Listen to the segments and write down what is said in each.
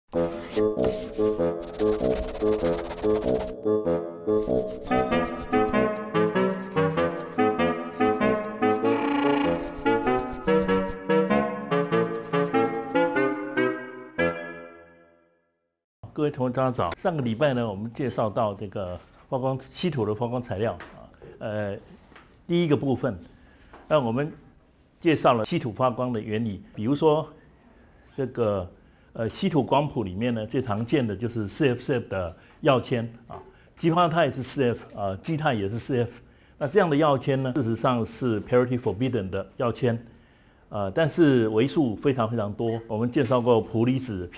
各位同学，大家早。上个礼拜呢，我们介绍到这个发光稀土的发光材料第一个部分，那我们介绍了稀土发光的原理，比如说这个稀土光谱里面呢，最常见的就是 4F 的药铅啊，基化钛是4F，基钛也是4F。那这样的药铅呢，事实上是 parity forbidden 的药铅，但是为数非常非常多。我们介绍过钋离子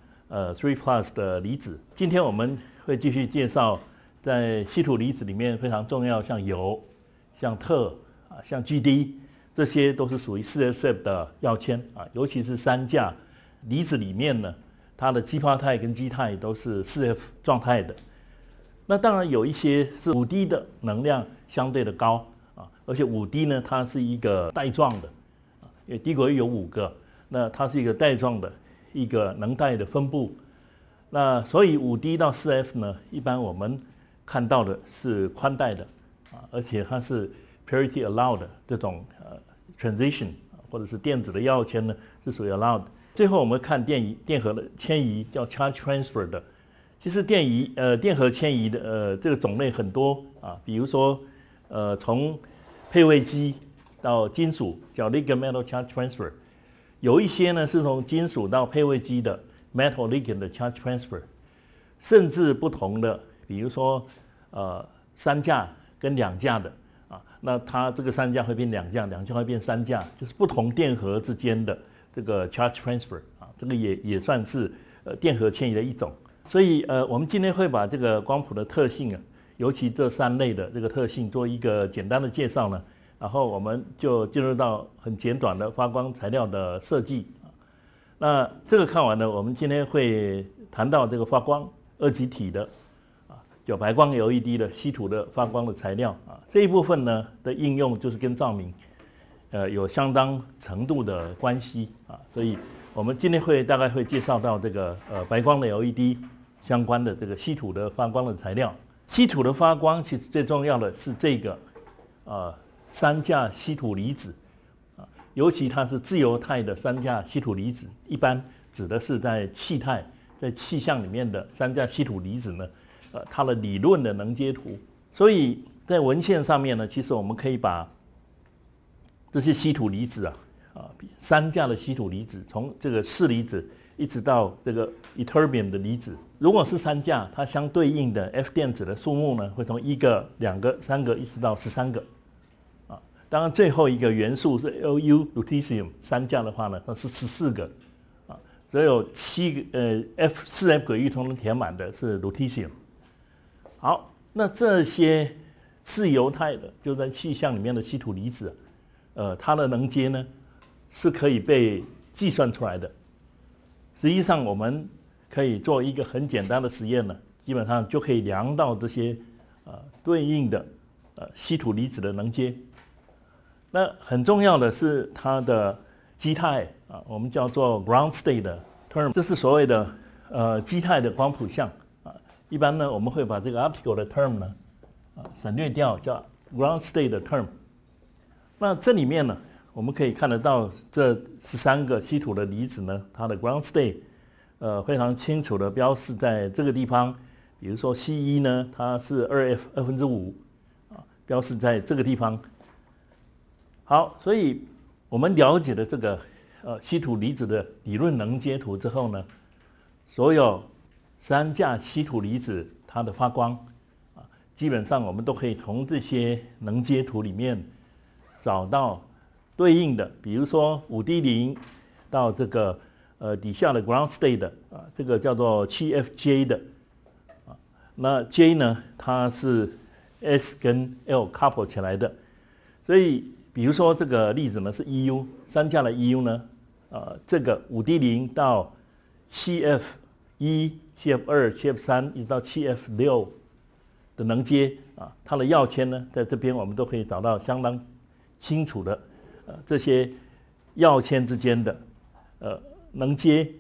Pr3+ 的离子。今天我们会继续介绍在稀土离子里面非常重要，像铀、像铊像 Gd， 这些都是属于 4F 的药铅啊，尤其是三价离子里面呢，它的基化钛跟基钛都是 4F 状态的。那当然有一些是5D 的能量相对的高啊，而且5D 呢，它是一个带状的啊，因为低轨有5个，那它是一个带状的一个能带的分布。那所以5D 到 4F 呢，一般我们看到的是宽带的啊，而且它是 parity allowed 这种transition 或者是电子的药铅呢是属于 allowed。最后我们看电荷的迁移叫 charge transfer 的。其实电荷迁移的这个种类很多啊，比如说从配位基到金属叫 ligand metal charge transfer， 有一些呢是从金属到配位基的 metal ligand 的 charge transfer， 甚至不同的，比如说三价跟两价的啊，那它这个三价会变两价，两价会变三价，就是不同电荷之间的这个 charge transfer 啊，这个也算是电荷迁移的一种。所以我们今天会把这个光谱的特性啊，尤其这3类的这个特性做一个简单的介绍呢，然后我们就进入到很简短的发光材料的设计啊。那这个看完呢，我们今天会谈到这个发光二极体的啊，叫白光 LED 的稀土的发光的材料啊，这一部分呢的应用就是跟照明有相当程度的关系啊，所以我们今天大概会介绍到这个白光的 LED。相关的这个稀土的发光的材料，稀土的发光其实最重要的是这个三价稀土离子啊，尤其它是自由态的三价稀土离子，一般指的是在气态在气象里面的三价稀土离子呢，它的理论的能阶图。所以在文献上面呢，其实我们可以把这些稀土离子三价的稀土离子，从这个4离子一直到这个 ytterbium 的离子，如果是三价，它相对应的 F 电子的数目呢，会从1个、2个、3个一直到13个，啊，当然最后一个元素是 Lu lutetium 三价的话呢，它是14个，啊，所以有4F 轨域通填满的是 lutetium。好，那这些自由态的就在气象里面的稀土离子，它的能阶呢是可以被计算出来的。实际上，我们可以做一个很简单的实验呢，基本上就可以量到这些对应的稀土离子的能阶。那很重要的是它的基态啊，我们叫做 ground state 的 term， 这是所谓的基态的光谱项啊。一般呢，我们会把这个 optical 的 term 呢省略掉，叫 ground state 的 term。那这里面呢，我们可以看得到这13个稀土的离子呢，它的 ground state 非常清楚的标示在这个地方。比如说 C1 呢，它是2F5啊，标示在这个地方。好，所以我们了解了这个稀土离子的理论能阶图之后呢，所有三价稀土离子它的发光啊，基本上我们都可以从这些能阶图里面找到对应的，比如说5D0到这个底下的 ground state 的啊，这个叫做 7FJ 的啊，那 J 呢，它是 S 跟 L couple 起来的，所以比如说这个例子呢是 EU 三价的 EU 呢，这个5D0到 7F1、7F2、7F3一直到 7F6的能阶啊，它的药铅呢，在这边我们都可以找到相当清楚的这些药铅之间的能阶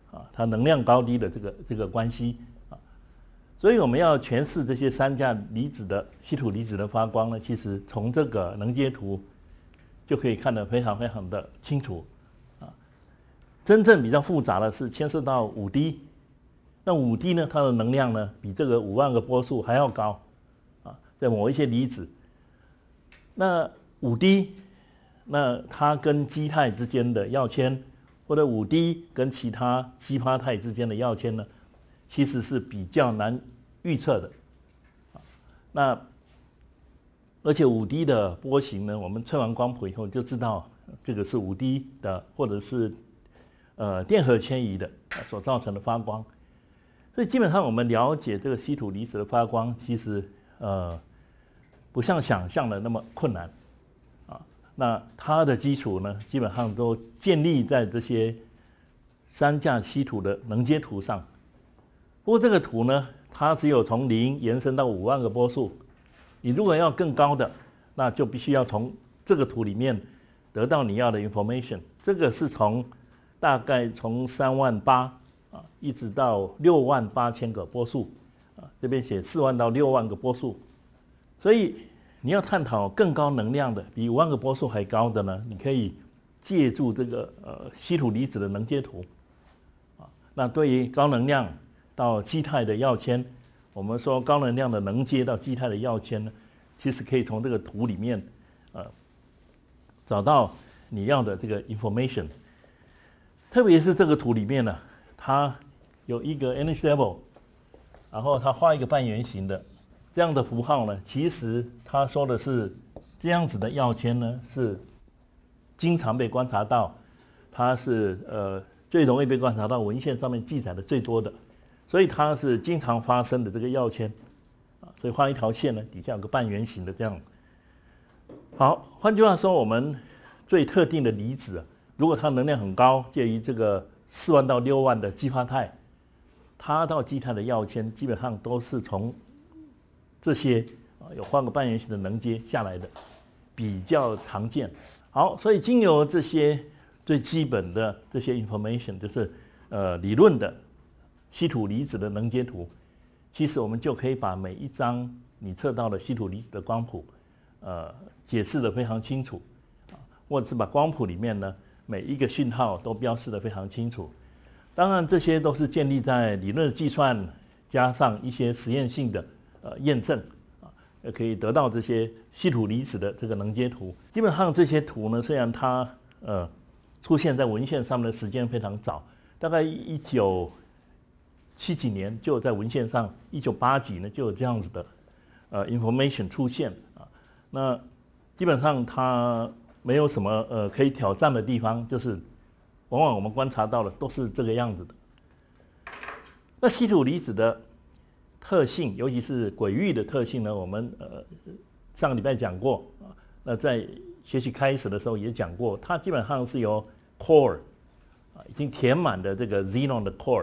啊，它能量高低的这个关系啊。所以我们要诠释这些三价离子的稀土离子的发光呢，其实从这个能阶图就可以看得非常非常的清楚啊。真正比较复杂的是牵涉到5D， 那5D 呢，它的能量呢比这个5万个波数还要高啊，在某一些离子。那5D， 那它跟基态之间的药签，或者5D 跟其他激发态之间的药签呢，其实是比较难预测的。那而且5D 的波形呢，我们测完光谱以后就知道这个是5D 的，或者是电荷迁移的所造成的发光。所以基本上我们了解这个稀土离子的发光，其实不像想象的那么困难啊。那它的基础呢，基本上都建立在这些三价稀土的能阶图上。不过这个图呢，它只有从0延伸到5万个波数。你如果要更高的，那就必须要从这个图里面得到你要的 information。这个是大概从38000啊，一直到68000个波数啊，这边写4万到6万个波数。所以你要探讨更高能量的，比5万个波数还高的呢，你可以借助这个稀土离子的能阶图啊。那对于高能量到基态的药签，我们说高能量的能阶到基态的药签呢，其实可以从这个图里面找到你要的这个 information。特别是这个图里面呢，它有一个 energy level， 然后它画一个半圆形的这样的符号呢，其实它说的是这样子的药签呢，是经常被观察到，它是最容易被观察到，文献上面记载的最多的，所以它是经常发生的这个药签啊，所以画一条线呢，底下有个半圆形的这样。好，换句话说，我们最特定的离子，如果它能量很高，介于这个4万到6万的激发态，它到基态的药签基本上都是从这些有画个半圆形的能阶下来的，比较常见。好，所以经由这些最基本的这些 information， 就是理论的稀土离子的能阶图，其实我们就可以把每一张你测到的稀土离子的光谱，解释得非常清楚，或者是把光谱里面呢每一个讯号都标示得非常清楚。当然，这些都是建立在理论的计算加上一些实验性的验证啊，可以得到这些稀土离子的这个能阶图。基本上这些图呢，虽然它出现在文献上面的时间非常早，大概1970几年就在文献上，1980几呢就有这样子的information 出现啊。那基本上它没有什么可以挑战的地方，就是往往我们观察到的都是这个样子的。那稀土离子的特性，尤其是轨域的特性呢，我们上个礼拜讲过啊。那在学习开始的时候也讲过，它基本上是由 core 啊已经填满的这个 xenon 的 core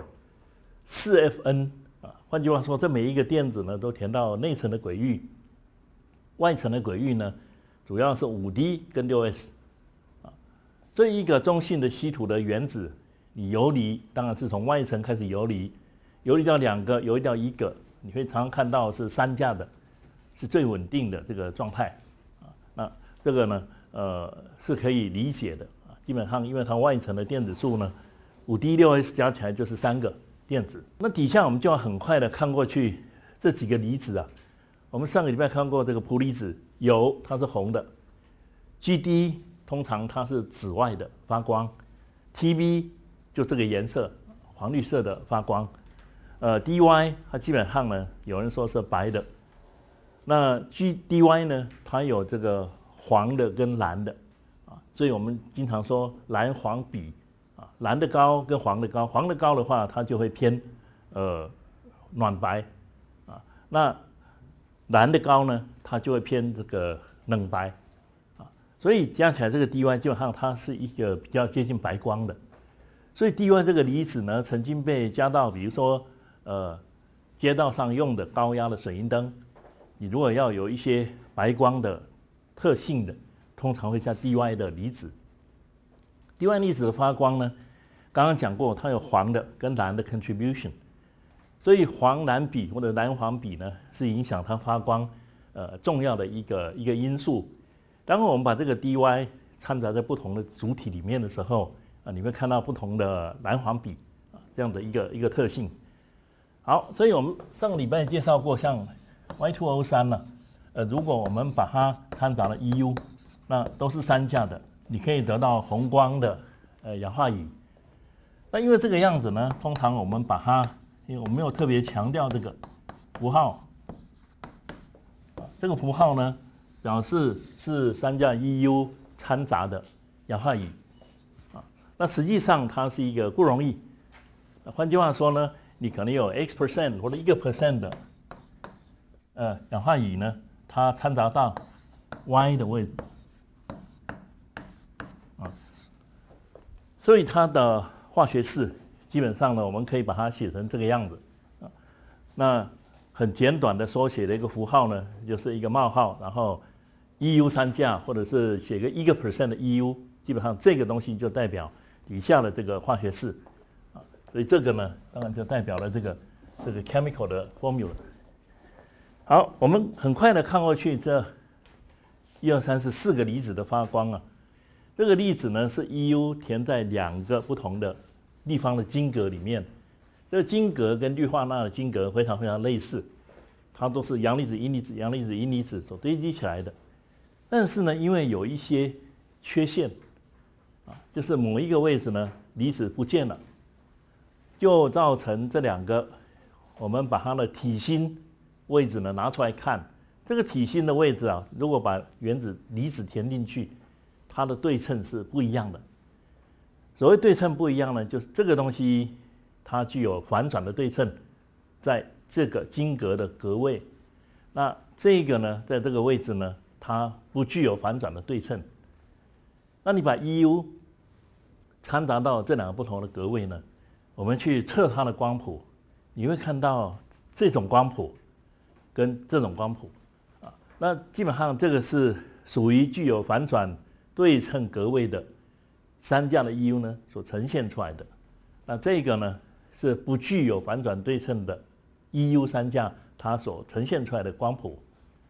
4Fn 啊，换句话说，这每一个电子呢都填到内层的轨域，外层的轨域呢主要是5D 跟6S 啊。所以一个中性的稀土的原子，你游离当然是从外层开始游离，游离掉2个，游离掉1个，你会常常看到是3价的，是最稳定的这个状态啊。那这个呢是可以理解的啊。基本上因为它外层的电子数呢5D 6S 加起来就是3个电子。那底下我们就要很快的看过去这几个离子啊。我们上个礼拜看过这个钋离子，铀它是红的 ，GD 通常它是紫外的发光 ，TB 就这个颜色黄绿色的发光，DY 它基本上呢有人说是白的，那 GDY 呢它有这个黄的跟蓝的啊，所以我们经常说蓝黄比啊，蓝的高跟黄的高，黄的高的话它就会偏暖白啊，那蓝的高呢，它就会偏这个冷白，啊，所以加起来这个 DY 基本上它是一个比较接近白光的，所以 DY 这个离子呢，曾经被加到比如说街道上用的高压的水银灯，你如果要有一些白光的特性的，通常会加 DY 的离子。DY 离子的发光呢， 刚刚讲过，它有黄的跟蓝的 contribution， 所以黄蓝比或者蓝黄比呢，是影响它发光重要的一个因素。当我们把这个 dy 掺杂在不同的主体里面的时候，你会看到不同的蓝黄比这样的一个特性。好，所以我们上个礼拜介绍过，像 Y2O3 呢，如果我们把它掺杂了 EU， 那都是3价的，你可以得到红光的氧化钴。那因为这个样子呢，通常我们把它，因为我没有特别强调这个符号，这个符号呢，表示是3价 EU 掺杂的氧化钴。那实际上它是一个不容易。换句话说呢，你可能有 X% 或者1% 的氧化钴呢，它掺杂到 Y 的位置，所以它的化学式基本上呢，我们可以把它写成这个样子那很简短的缩写的一个符号呢，就是一个冒号，然后 EU 3价，或者是写个1% 的 EU， 基本上这个东西就代表底下的这个化学式所以这个呢，当然就代表了这个 chemical 的 formula。好，我们很快的看过去，这1、2、3是4个离子的发光这个粒子呢是 EU 填在2个不同的地方的晶格里面。这个晶格跟氯化钠的晶格非常非常类似，它都是阳离子、阴离子、阳离子、阴离子所堆积起来的。但是呢，因为有一些缺陷就是某一个位置呢离子不见了，就造成这2个，我们把它的体心位置呢拿出来看，这个体心的位置如果把离子填进去，它的对称是不一样的。所谓对称不一样呢，就是这个东西它具有反转的对称，在这个晶格的格位，那这个呢，在这个位置呢，它不具有反转的对称。那你把 EU 掺杂到这2个不同的格位呢，我们去测它的光谱，你会看到这种光谱跟这种光谱那基本上这个是属于具有反转对称格位的3价的 EU 呢所呈现出来的。那这个呢是不具有反转对称的 EU 3价它所呈现出来的光谱。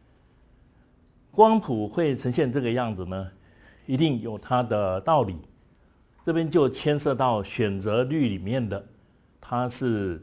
光谱会呈现这个样子呢，一定有它的道理。这边就牵涉到选择率里面的，它是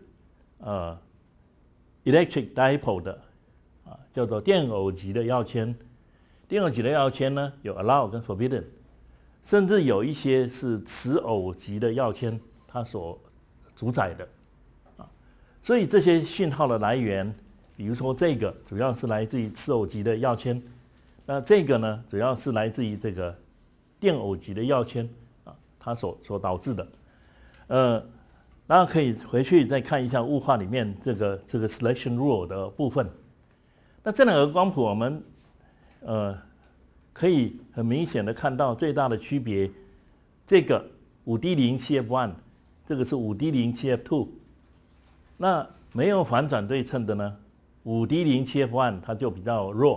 electric dipole 的叫做电偶极的药签。电偶极的药签呢有 allow 跟 forbidden， 甚至有一些是磁偶极的药签它所主宰的所以这些讯号的来源，比如说这个主要是来自于磁偶极的药签，那这个呢主要是来自于这个电偶极的药签它所导致的。大家可以回去再看一下物化里面这个 selection rule 的部分。那这2个光谱我们可以很明显的看到最大的区别，这个 5D07F1， 这个是 5D07F2。那没有反转对称的呢 5D07F1 它就比较弱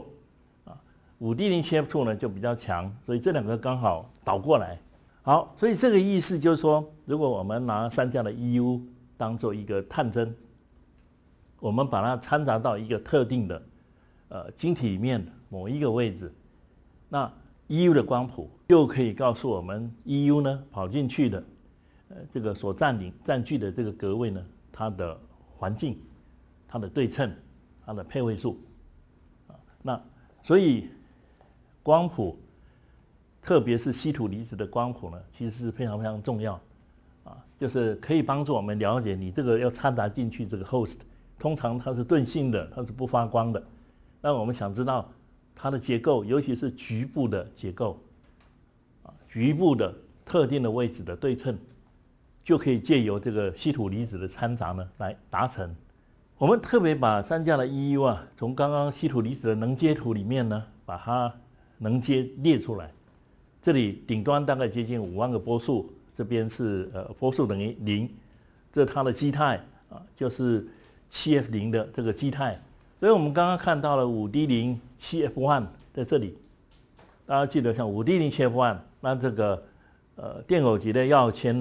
5D07F2 呢就比较强，所以这2个刚好倒过来。好，所以这个意思就是说，如果我们拿3价的 EU 当做一个探针，我们把它掺杂到一个特定的晶体里面某一个位置，那 EU 的光谱就可以告诉我们 EU 呢跑进去的这个所占据的这个格位呢，它的环境、它的对称、它的配位数那所以光谱，特别是稀土离子的光谱呢，其实是非常非常重要就是可以帮助我们了解你这个要掺杂进去这个 host， 通常它是钝性的，它是不发光的。那我们想知道它的结构，尤其是局部的结构局部的特定的位置的对称，就可以借由这个稀土离子的掺杂呢来达成。我们特别把3价的 EU 从刚刚稀土离子的能阶图里面呢，把它能阶列出来。这里顶端大概接近5万个波束，这边是波束等于0，这是它的基态就是 7F0 的这个基态。所以我们刚刚看到了 5D07F1 在这里，大家记得像 5D07F1， 那这个电偶极的药签呢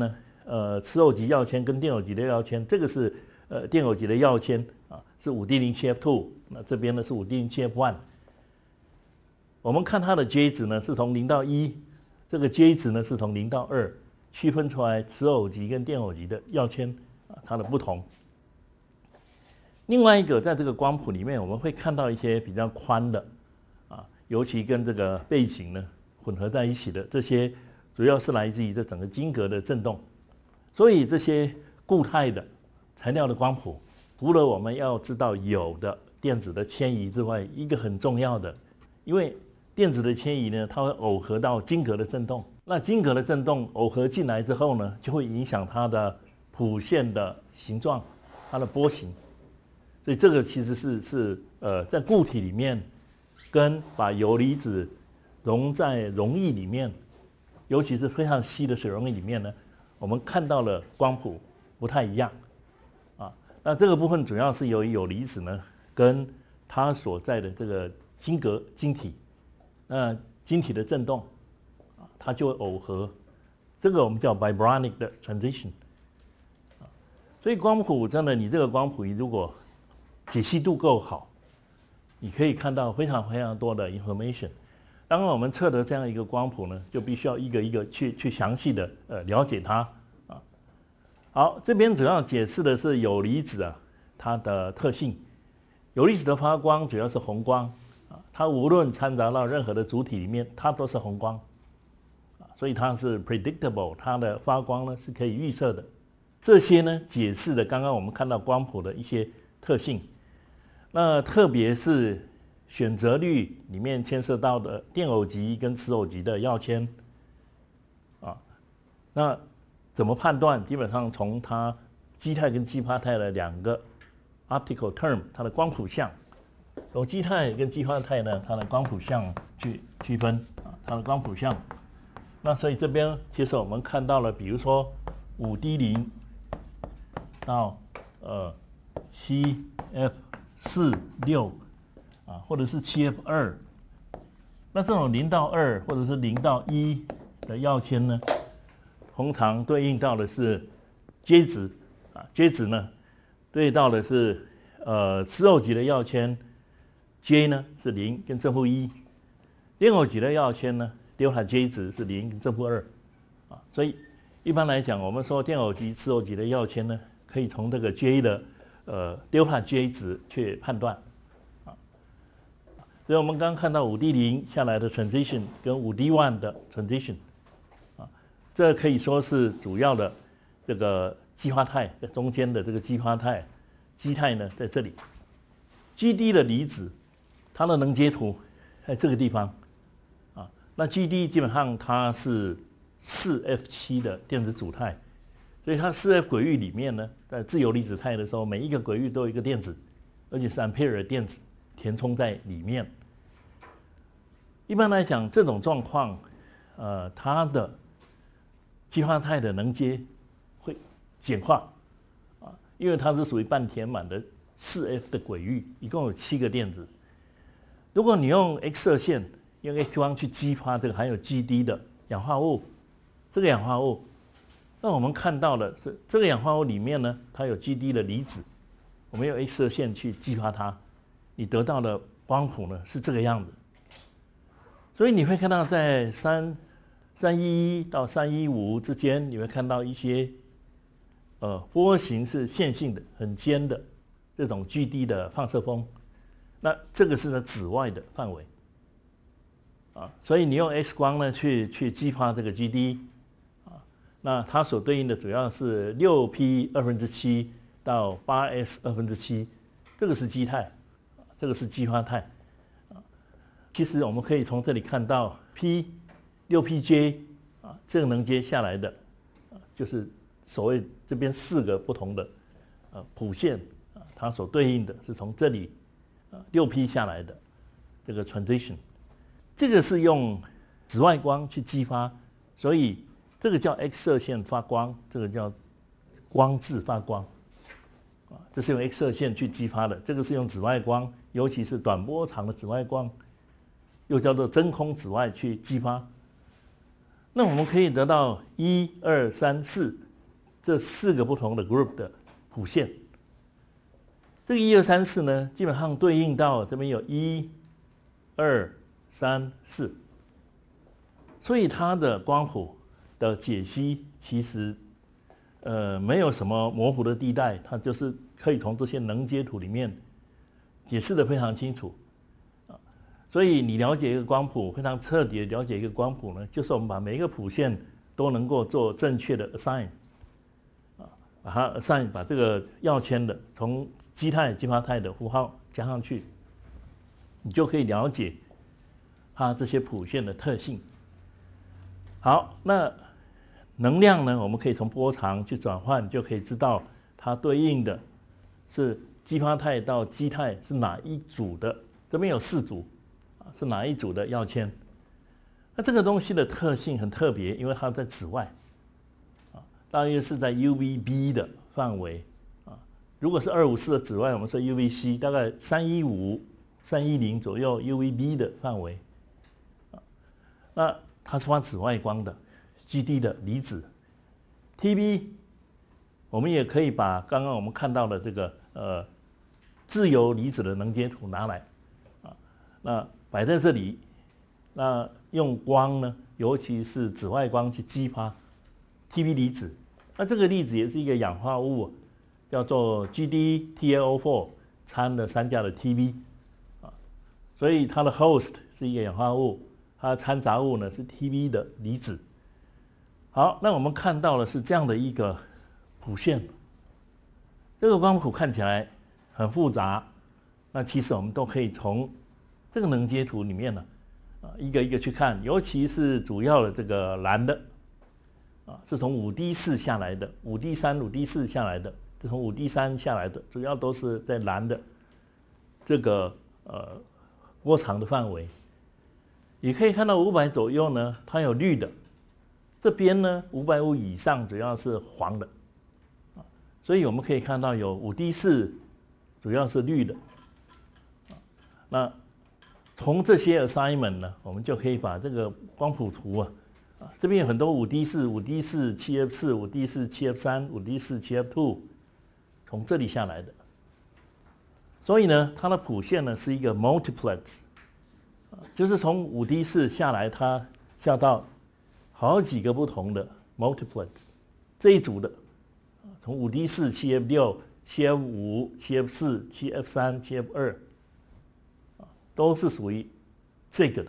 磁偶极药铅跟电偶极的药铅，这个是电偶极的药铅啊，是5D07F2，那这边呢是5D07F1。我们看它的 J 值呢是从0到1，这个 J 值呢是从0到2，区分出来磁偶极跟电偶极的药铅啊它的不同。另外一个，在这个光谱里面，我们会看到一些比较宽的啊，尤其跟这个背景呢混合在一起的这些，主要是来自于这整个晶格的振动。所以这些固态的材料的光谱，除了我们要知道有的电子的迁移之外，一个很重要的，因为电子的迁移呢，它会耦合到晶格的振动。那晶格的振动耦合进来之后呢，就会影响它的谱线的形状，它的波形。所以这个其实是在固体里面，跟把铀离子溶在溶液里面，尤其是非常稀的水溶液里面呢，我们看到了光谱不太一样啊。那这个部分主要是由于铀离子呢，跟它所在的这个晶格晶体，晶体的振动啊，它就会耦合，这个我们叫 vibronic 的 transition 啊。所以光谱真的，你这个光谱如果解析度够好，你可以看到非常非常多的 information。当然，我们测得这样一个光谱呢，就必须要一个一个去详细的了解它啊。好，这边主要解释的是铀离子啊它的特性。铀离子的发光主要是红光啊，它无论掺杂到任何的主体里面，它都是红光啊，所以它是 predictable， 它的发光呢是可以预测的。这些呢解释了刚刚我们看到光谱的一些特性。那特别是选择率里面牵涉到的电偶极跟磁偶极的药铅啊，那怎么判断？基本上从它基态跟基化态的两个 optical term， 它的光谱相，从基态跟基化态呢，它的光谱相去区分啊，它的光谱相。那所以这边其实我们看到了，比如说5D0到7F4、6啊，或者是7F2，那这种0到2或者是0到1的药铅呢，通常对应到的是 J 值啊 ，J 值呢对应到的是磁偶极的药铅 J 呢是0跟正负1，电偶极的药铅呢 delta J 值是0跟正负2啊，所以一般来讲，我们说电偶极、磁偶极的药铅呢，可以从这个 J 的delta J 值去判断啊。所以我们刚刚看到5D0下来的 transition 跟5D1 的 transition 啊，这可以说是主要的这个基化态在中间的这个基化态，基态呢在这里。GD 的离子，它的能阶图在这个地方啊。那 GD 基本上它是4F7的电子组态。所以它4F 轨域里面呢，在自由离子态的时候，每一个轨域都有一个电子，而且是 ampere 的电子填充在里面。一般来讲，这种状况，它的基化态的能阶会简化啊，因为它是属于半填满的4F 的轨域，一共有7个电子。如果你用 X 射线用 X 光去激发这个含有 GD 的氧化物，这个氧化物。那我们看到的是，这个氧化物里面呢，它有 GD 的离子，我们用 X 射线去激发它，你得到的光谱呢是这个样子。所以你会看到在311到315之间，你会看到一些波形是线性的、很尖的这种 GD 的放射峰。那这个是呢紫外的范围啊，所以你用 X 光呢去激发这个 GD。那它所对应的主要是6P2/7到8S2/7，这个是基态，这个是基化态。其实我们可以从这里看到 6PJ 啊，这个能阶下来的，就是所谓这边4个不同的谱线啊，它所对应的是从这里6P 下来的这个 transition， 这个是用紫外光去激发，所以。这个叫 X 射线发光，这个叫光致发光，啊，这是用 X 射线去激发的。这个是用紫外光，尤其是短波长的紫外光，又叫做真空紫外去激发。那我们可以得到1、2、3、4 这4个不同的 group 的谱线。这个1、2、3、4呢，基本上对应到这边有1、2、3、4，所以它的光谱的解析其实没有什么模糊的地带，它就是可以从这些能阶图里面解释得非常清楚啊。所以你了解一个光谱，非常彻底的了解一个光谱呢，就是我们把每一个谱线都能够做正确的 assign 啊，把它 assign 把这个要签的从基态、激发态的符号加上去，你就可以了解它这些谱线的特性。好，那能量呢，我们可以从波长去转换，就可以知道它对应的是激发态到基态是哪一组的。这边有4组啊，是哪一组的要签？那这个东西的特性很特别，因为它在紫外啊，大约是在 UVB 的范围啊。如果是254的紫外，我们说 UVC， 大概315、310左右 UVB 的范围啊。那它是发紫外光的。GD 的离子 ，TB， 我们也可以把刚刚我们看到的这个自由离子的能阶图拿来啊，那摆在这里，那用光呢，尤其是紫外光去激发 TB 离子，那这个粒子也是一个氧化物，叫做 GD-TaO4 掺了3价的 TB 啊，所以它的 host 是一个氧化物，它的掺杂物呢是 TB 的离子。好，那我们看到的是这样的一个谱线，这个光谱看起来很复杂，那其实我们都可以从这个能阶图里面呢，一个一个去看，尤其是主要的这个蓝的，是从5D4下来的，5D3、5D4下来的，是从5D3下来的，主要都是在蓝的这个波长的范围，也可以看到500左右呢，它有绿的。这边呢，550以上主要是黄的，所以我们可以看到有5D4，主要是绿的，那从这些 assignment 呢，我们就可以把这个光谱图这边有很多5D4、5D4、7F4、5D4、7F3、5D4、7F2，从这里下来的，所以呢，它的谱线呢是一个 multiplets，就是从5D4下来，它下到好几个不同的 multiplets， 这一组的，从5D4、7F6、7F5、7F4、7F3、7F2，都是属于这个的。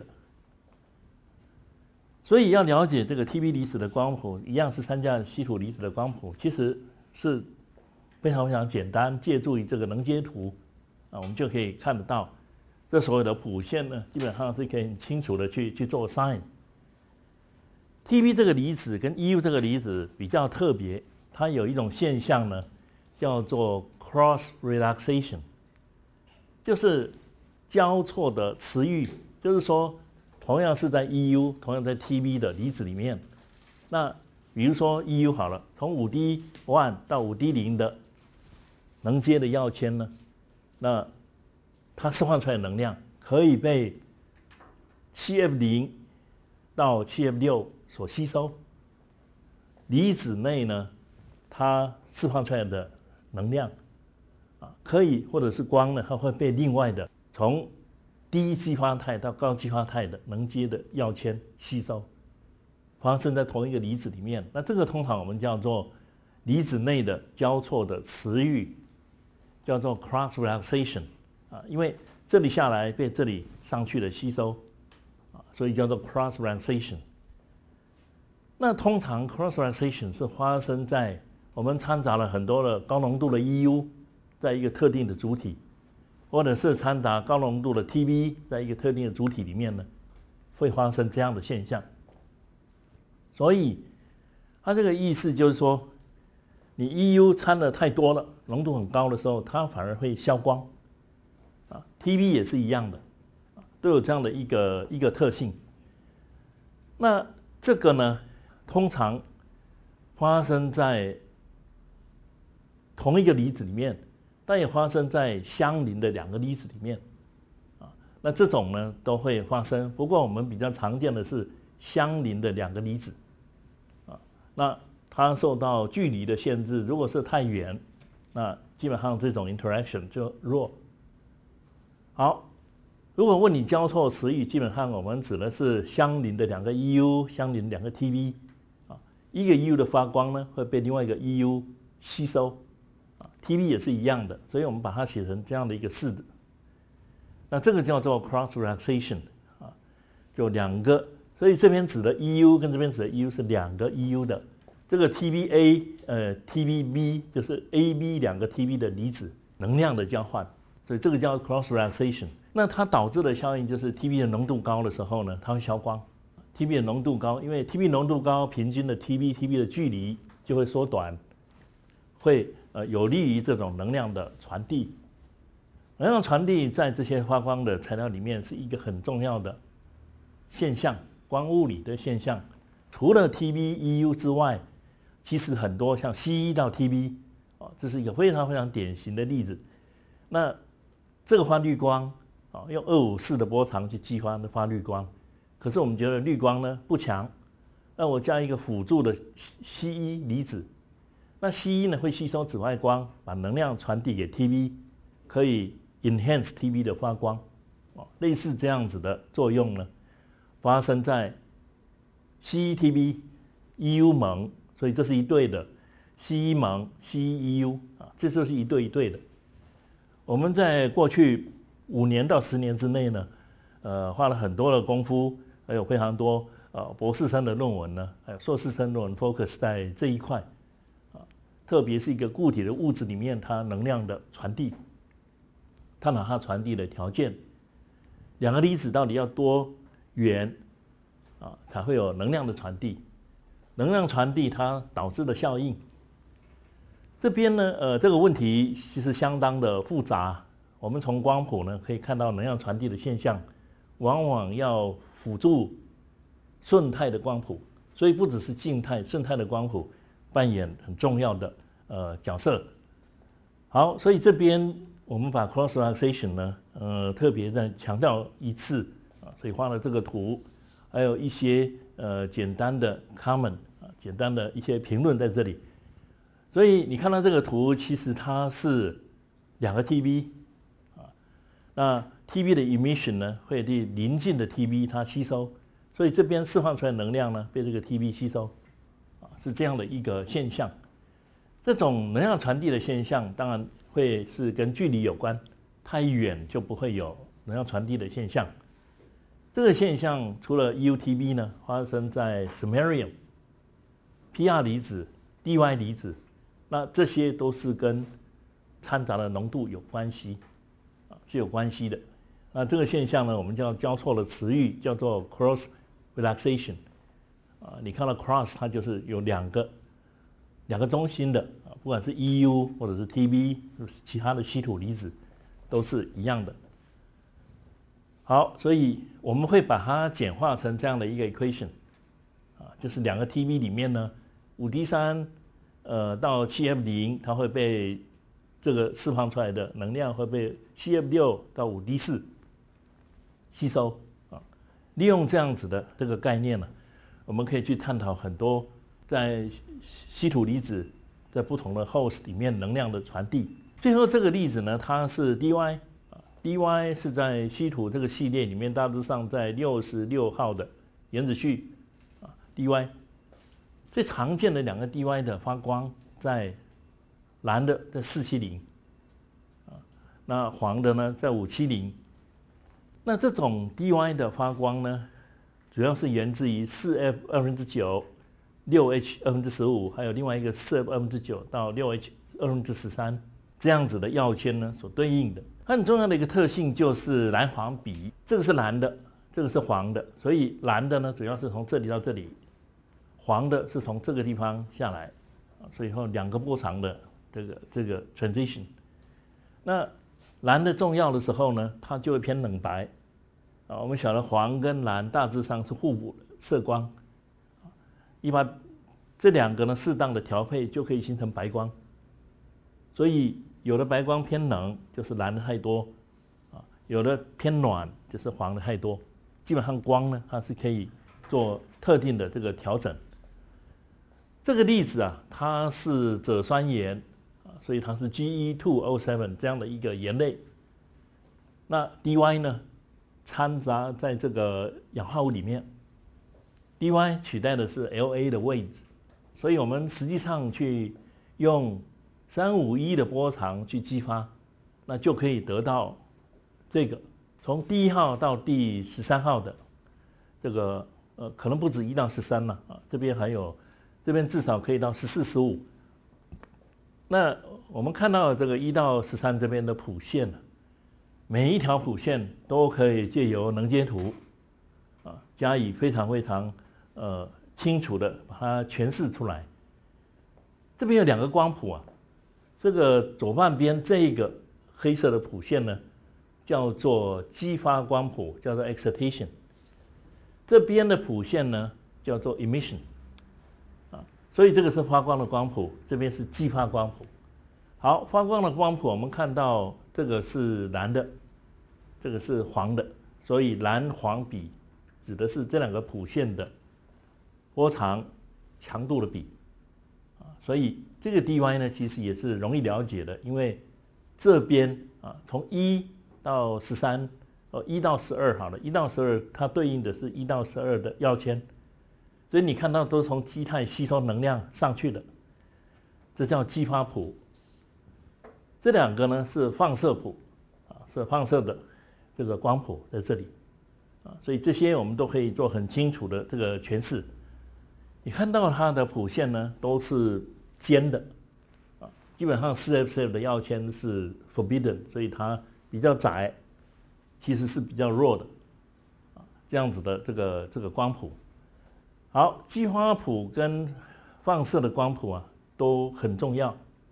所以要了解这个 TB 离子的光谱，一样是3价稀土离子的光谱，其实是非常非常简单，借助于这个能阶图我们就可以看得到，这所有的谱线呢，基本上是可以很清楚的去做 assign。TB 这个离子跟 EU 这个离子比较特别，它有一种现象呢，叫做 cross relaxation， 就是交错的磁域，就是说同样是在 EU， 同样在 TB 的离子里面，那比如说 EU 好了，从5D1 到5D0的能阶的要签呢，那它释放出来的能量可以被 7F0 到 7F6所吸收，离子内呢，它释放出来的能量可以或者是光呢，它会被另外的从低激发态到高激发态的能阶的要签吸收，发生在同一个离子里面。那这个通常我们叫做离子内的交错的磁域，叫做 cross relaxation 因为这里下来被这里上去的吸收所以叫做 cross relaxation。那通常 cross relaxation 是发生在我们掺杂了很多的高浓度的 EU 在一个特定的主体，或者是掺杂高浓度的 TB 在一个特定的主体里面呢，会发生这样的现象。所以它这个意思就是说，你 EU 掺的太多了，浓度很高的时候，它反而会消光TB 也是一样的都有这样的一个特性。那这个呢，通常发生在同一个离子里面，但也发生在相邻的2个离子里面那这种呢都会发生，不过我们比较常见的是相邻的2个离子那它受到距离的限制，如果是太远，那基本上这种 interaction 就弱。好，如果问你交错词语，基本上我们指的是相邻的两个 EU， 相邻两个 TB， 一个 EU 的发光呢会被另外一个 EU 吸收，TB 也是一样的，所以我们把它写成这样的一个式子。那这个叫做 cross relaxation 就两个，所以这边指的 EU 跟这边指的 EU 是两个 EU 的，这个 TBA、TBB 就是 AB 两个 TB 的离子能量的交换，所以这个叫 cross relaxation。那它导致的效应就是 TB 的浓度高的时候呢，它会消光。TB 的浓度高，因为 TB 浓度高，平均的 TB 的距离就会缩短，会有利于这种能量的传递。能量传递在这些发光的材料里面是一个很重要的现象，光物理的现象。除了 TB、EU 之外，其实很多像 C1 到 TB， 这是一个非常非常典型的例子。那这个发绿光，用254的波长去激发的发绿光，可是我们觉得绿光呢不强，那我加一个辅助的 C1 离子，那 C1 呢会吸收紫外光，把能量传递给 TB， 可以 enhance TB 的发光，类似这样子的作用呢，发生在 C1TB、EU 锰，所以这是一对的 C1 锰、C1EU 这就是一对一对的。我们在过去5年到10年之内呢，花了很多的功夫，还有非常多博士生的论文呢，还有硕士生论文 focus 在这一块，特别是一个固体的物质里面它能量的传递，探讨它传递的条件，两个离子到底要多远才会有能量的传递，能量传递它导致的效应。这边呢，这个问题其实相当的复杂。我们从光谱呢可以看到能量传递的现象，往往要辅助顺态的光谱，所以不只是静态，顺态的光谱扮演很重要的角色。好，所以这边我们把 cross relaxation 呢，特别再强调一次所以画了这个图，还有一些简单的 comment 简单的一些评论在这里。所以你看到这个图，其实它是两个 TB 那 TB 的 emission 呢会对邻近的 TB 它吸收，所以这边释放出来的能量呢被这个 TB 吸收，是这样的一个现象。这种能量传递的现象当然会是跟距离有关，太远就不会有能量传递的现象。这个现象除了 EUTB 呢，发生在 Samarium、PR 离子、DY 离子，那这些都是跟掺杂的浓度有关系，是有关系的。那这个现象呢，我们叫交错的词语，叫做 cross relaxation。你看到 cross 它就是有两个中心的，不管是 EU 或者是 TB， 其他的稀土离子都是一样的。好，所以我们会把它简化成这样的一个 equation， 就是两个 TB 里面呢，5D3到 7F0， 它会被这个释放出来的能量会被 7F6 到 5D4 吸收利用这样子的这个概念呢，我们可以去探讨很多在稀土离子在不同的 host 里面能量的传递。最后这个例子呢，它是 DY 是在稀土这个系列里面大致上在66号的原子序DY。最常见的两个 DY 的发光，在蓝的在470，那黄的呢在570。那这种 DY 的发光呢，主要是源自于4F9、6H15，还有另外一个4F9到6H13这样子的药签呢所对应的。它很重要的一个特性就是蓝黄比，这个是蓝的，这个是黄的，所以蓝的呢主要是从这里到这里。黄的是从这个地方下来，所以说两个波长的这个 transition。那蓝的重要的时候呢，它就会偏冷白。我们晓得黄跟蓝大致上是互补的色光，一般这两个呢适当的调配就可以形成白光。所以有的白光偏冷，就是蓝的太多，有的偏暖，就是黄的太多。基本上光呢，它是可以做特定的这个调整。 这个粒子啊，它是锗酸盐啊，所以它是 Ge2O7 这样的一个盐类。那 dy 呢，掺杂在这个氧化物里面 ，dy 取代的是 La 的位置，所以我们实际上去用351的波长去激发，那就可以得到这个从第1号到第13号的这个可能不止1到13了啊，这边还有这边至少可以到14、15。那我们看到这个1到13这边的谱线呢，每一条谱线都可以借由能阶图啊加以非常清楚的把它诠释出来。这边有2个光谱啊，这个左半边这一个黑色的谱线呢，叫做激发光谱，叫做 excitation。这边的谱线呢，叫做 emission。啊，所以这个是发光的光谱，这边是激发光谱。好，发光的光谱我们看到这个是蓝的，这个是黄的，所以蓝黄比指的是这2个谱线的波长强度的比。所以这个 dy 呢，其实也是容易了解的，因为这边啊，从1到13，哦，1到12好了，1到12它对应的是1到12的药铅，所以你看到都是从基态吸收能量上去的，这叫激发谱。这2个呢是放射谱，啊，是放射的这个光谱在这里，啊，所以这些我们都可以做很清楚的这个诠释。你看到它的谱线呢都是尖的，啊，基本上 4F 的药铅是 forbidden， 所以它比较窄，其实是比较弱的，啊，这样子的这个光谱。好，激发谱跟放射的光谱啊都很重要。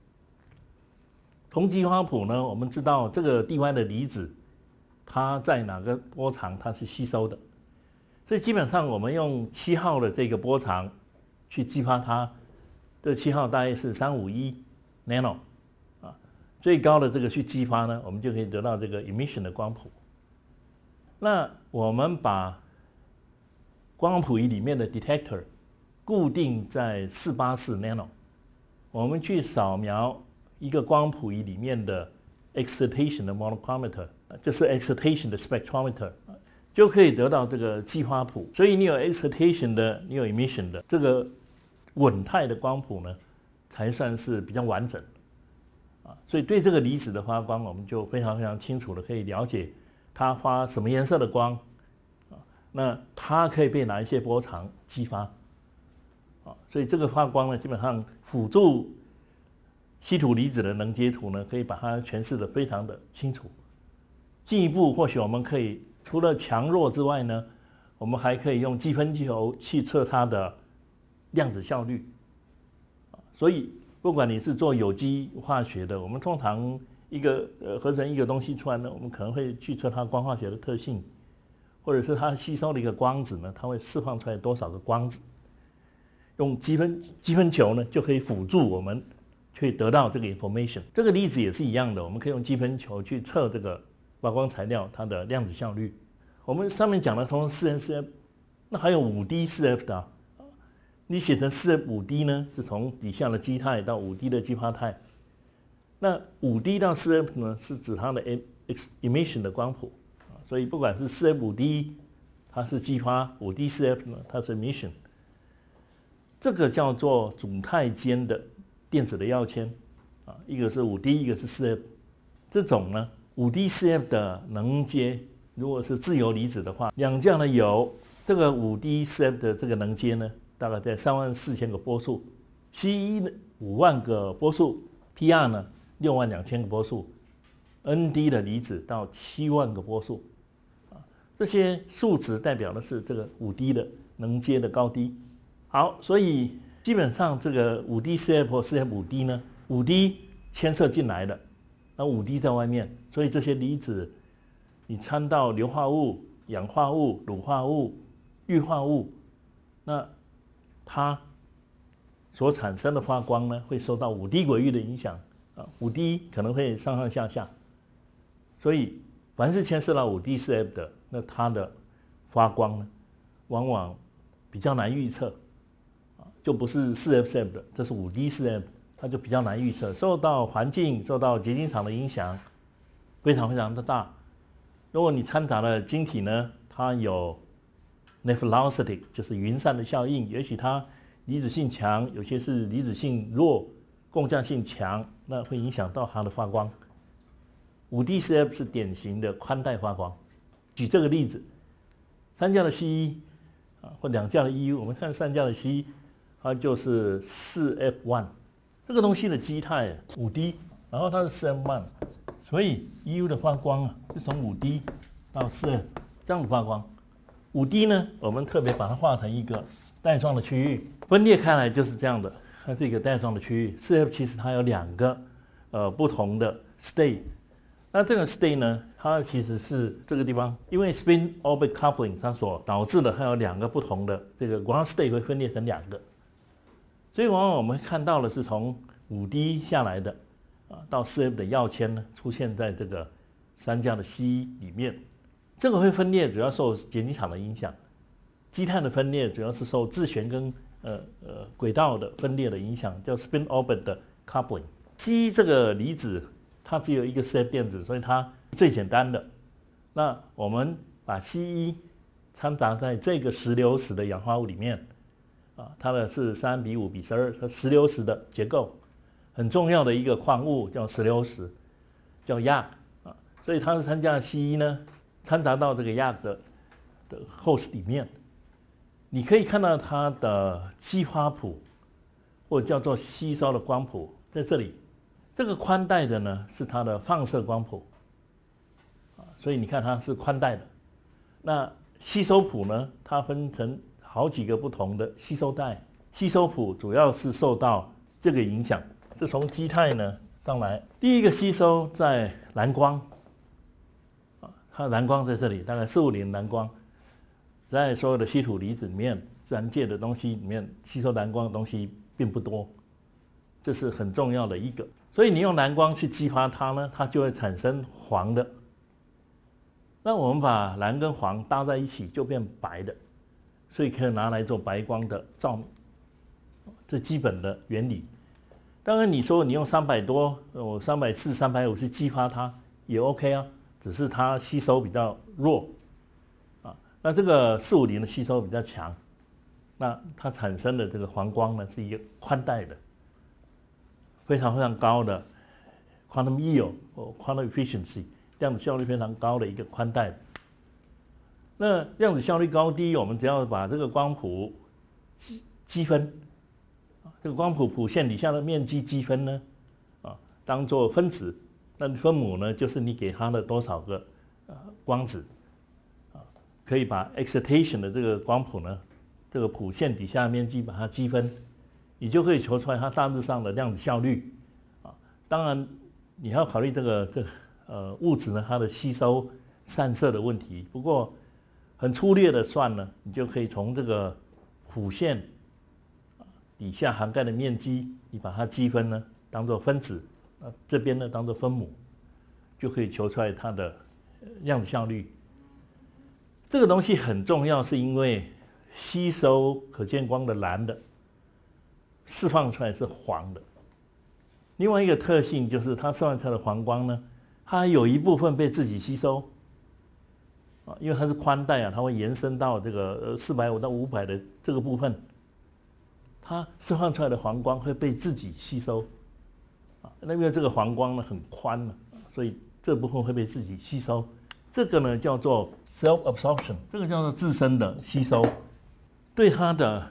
从激发谱呢，我们知道这个dy的离子，它在哪个波长它是吸收的，所以基本上我们用7号的这个波长去激发它，这7号大概是351 nano 啊，最高的这个去激发呢，我们就可以得到这个 emission 的光谱。那我们把光谱仪里面的 detector 固定在484 nano， 我们去扫描一个光谱仪里面的 excitation 的 monochromator， 就是 excitation 的 spectrometer， 就可以得到这个激发谱。所以你有 excitation 的，你有 emission 的，这个稳态的光谱呢，才算是比较完整啊。所以对这个离子的发光，我们就非常清楚的可以了解它发什么颜色的光啊，那它可以被哪一些波长激发啊。所以这个发光呢，基本上辅助稀土离子的能阶图呢，可以把它诠释得非常的清楚。进一步，或许我们可以除了强弱之外呢，我们还可以用积分球去测它的量子效率。所以，不管你是做有机化学的，我们通常一个合成一个东西出来呢，我们可能会去测它光化学的特性，或者是它吸收的一个光子呢，它会释放出来多少个光子。用积分球呢，就可以辅助我们去得到这个 information。这个例子也是一样的，我们可以用积分球去测这个发光材料它的量子效率。我们上面讲的从 4N4F， 那还有 5D4F 的啊，你写成 4F5D 呢，是从底下的基态到 5D 的激发态。那 5D 到 4F 呢，是指它的 emission 的光谱，所以不管是 4F5D 它是激发， 5D4F 呢它是 emission。这个叫做主态间的电子的药铅啊，一个是 5D， 一个是 4F。这种呢 5D4F 的能阶，如果是自由离子的话，两价呢有这个 5D4F 的这个能阶呢，大概在34000个波束 ，Ce 呢50000个波束 ，Pr 呢62000个波束 ，Nd 的离子到70000个波束，啊，这些数值代表的是这个 5D 的能阶的高低。好，所以基本上这个 5D4F 或 4F5D 呢，5D 牵涉进来的，那 5D 在外面，所以这些离子你掺到硫化物、氧化物、乳化物、氯化物，那它所产生的发光呢，会受到 5D 轨域的影响啊，5D 可能会上上下下，所以凡是牵涉到 5D4F 的，那它的发光呢，往往比较难预测。 就不是4F的，这是5D 4F，它就比较难预测，受到环境、受到结晶场的影响非常非常的大。如果你掺杂了晶体呢，它有 Nephilosity， 就是云散的效应，也许它离子性强，有些是离子性弱，共振性强，那会影响到它的发光。5D 4F 是典型的宽带发光。举这个例子，3价的 C1 或2价的 EU， 我们看3价的 C1， 它就是 4F1， 这个东西的基态5D， 然后它是 4F1， 所以 EU 的发光是从5D 到 4F 这样的发光。5D 呢，我们特别把它画成一个带状的区域，分裂开来就是这样的，它是一个带状的区域。4F 其实它有2个不同的 state， 那这个 state 呢，它其实是这个地方，因为 spin orbit coupling 它所导致的，它有2个不同的这个 ground state 会分裂成2个，所以往往我们看到的是从5D 下来的到 4F 的耀铅呢，出现在这个3价的 C1 里面。这个会分裂主要受结晶场的影响，基碳的分裂主要是受自旋跟轨道的分裂的影响，叫 spin orbit 的 coupling。C 这个离子它只有一个 4F 电子，所以它是最简单的。那我们把 C1 掺杂在这个石榴石的氧化物里面，它的是3:5:12，它石榴石的结构很重要的一个矿物叫石榴石，叫 Yag， 所以它是3价 C1 呢。掺杂到这个 Yag 的 host 里面，你可以看到它的激发谱，或者叫做吸收的光谱在这里。这个宽带的呢是它的放射光谱，所以你看它是宽带的。那吸收谱呢，它分成好几个不同的吸收带。吸收谱主要是受到这个影响，是从基态呢上来。第一个吸收在蓝光。它的蓝光在这里，大概450蓝光，在所有的稀土离子里面，自然界的东西里面，吸收蓝光的东西并不多，这是很重要的一个。所以你用蓝光去激发它呢，它就会产生黄的。那我们把蓝跟黄搭在一起，就变白的，所以可以拿来做白光的照明，这基本的原理。当然你说你用300多，340、350去激发它也 OK 啊。只是它吸收比较弱，那这个450的吸收比较强，那它产生的这个黄光呢是一个宽带的，非常非常高的 quantum yield 或 quantum efficiency 量子效率非常高的一个宽带的。那量子效率高低，我们只要把这个光谱积分，这个光谱谱线底下的面积积分呢，当做分子。那分母呢，就是你给它的多少个光子，可以把 excitation 的这个光谱呢，这个谱线底下的面积把它积分，你就可以求出来它大致上的量子效率。当然你还要考虑这个物质呢它的吸收散射的问题。不过很粗略的算呢，你就可以从这个谱线底下涵盖的面积，你把它积分呢当做分子。这边呢当做分母，就可以求出来它的量子效率。这个东西很重要，是因为吸收可见光的蓝的，释放出来是黄的。另外一个特性就是它释放出来的黄光呢，它有一部分被自己吸收，因为它是宽带它会延伸到这个450到500的这个部分，它释放出来的黄光会被自己吸收。那因为这个黄光呢很宽所以这部分会被自己吸收。这个呢叫做 self absorption， 这个叫做自身的吸收，对它的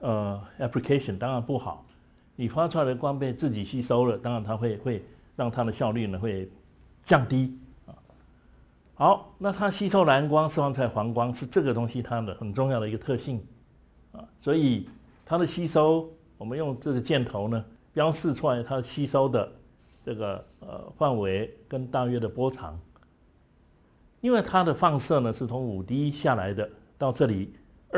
application 当然不好。你发出来的光被自己吸收了，当然它会让它的效率呢会降低好，那它吸收蓝光释放出来黄光是这个东西它的很重要的一个特性所以它的吸收，我们用这个箭头呢。标示出来它吸收的这个范围跟大约的波长，因为它的放射呢是从5D 下来的，到这里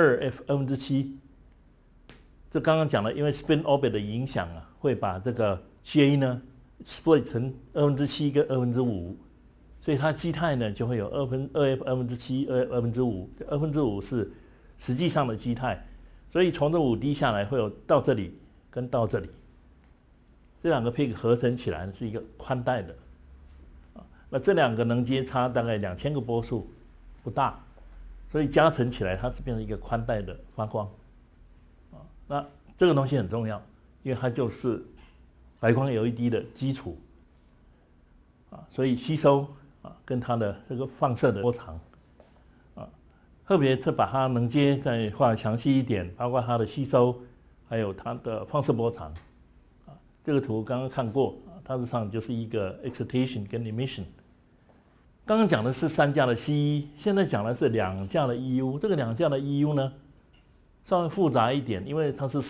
2F7，这刚刚讲了，因为 spin orbit 的影响会把这个 J 呢 split 成7/2跟5/2，所以它基态呢就会有2F7、2F5，2/5是实际上的基态。 所以从这5D 下来会有到这里跟到这里，这两个配合成起来是一个宽带的。那这两个能阶差大概2000个波数，不大，所以加成起来它是变成一个宽带的发光。那这个东西很重要，因为它就是白光 LED 的基础。所以吸收跟它的这个放射的波长，特别是把它能阶再画详细一点，包括它的吸收，还有它的放射波长。这个图刚刚看过，大致上就是一个 excitation 跟 emission。刚刚讲的是3价的 CE， 现在讲的是2价的 EU。这个2价的 EU 呢，稍微复杂一点，因为它是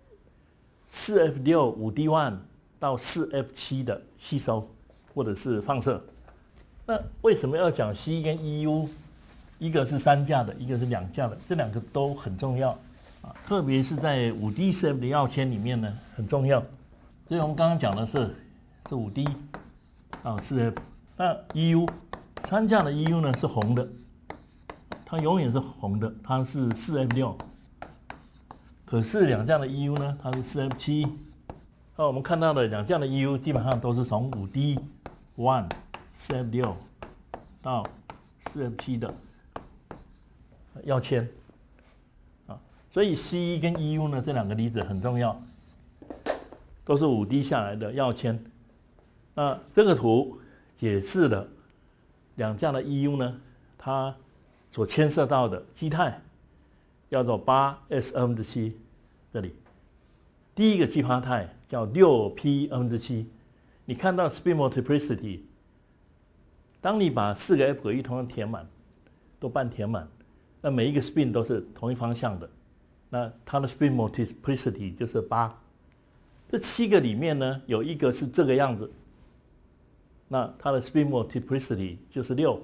4F6 5D1 到4F7的吸收或者是放射。那为什么要讲 CE 跟 EU？ 一个是3价的，一个是2价的，这两个都很重要特别是在5D CF 的药签里面呢很重要。所以我们刚刚讲的是5D 4F， 那 EU 3价的 EU 呢是红的，它永远是红的，它是4F6。可是2价的 EU 呢，它是4F7。那我们看到的2价的 EU 基本上都是从5D1 4F6 到4F7的药签所以 CE 跟 EU 呢这两个离子很重要，都是5D 下来的药签。那这个图解释了2价的 EU 呢，它所牵涉到的基态叫做 8s7， 这里第一个激发态叫 6p7。你看到 spin multiplicity， 当你把4个 F 轨一同样填满，都半填满，那每一个 spin 都是同一方向的，那它的 spin multiplicity 就是8。这7个里面呢，有一个是这个样子，那它的 spin multiplicity 就是6。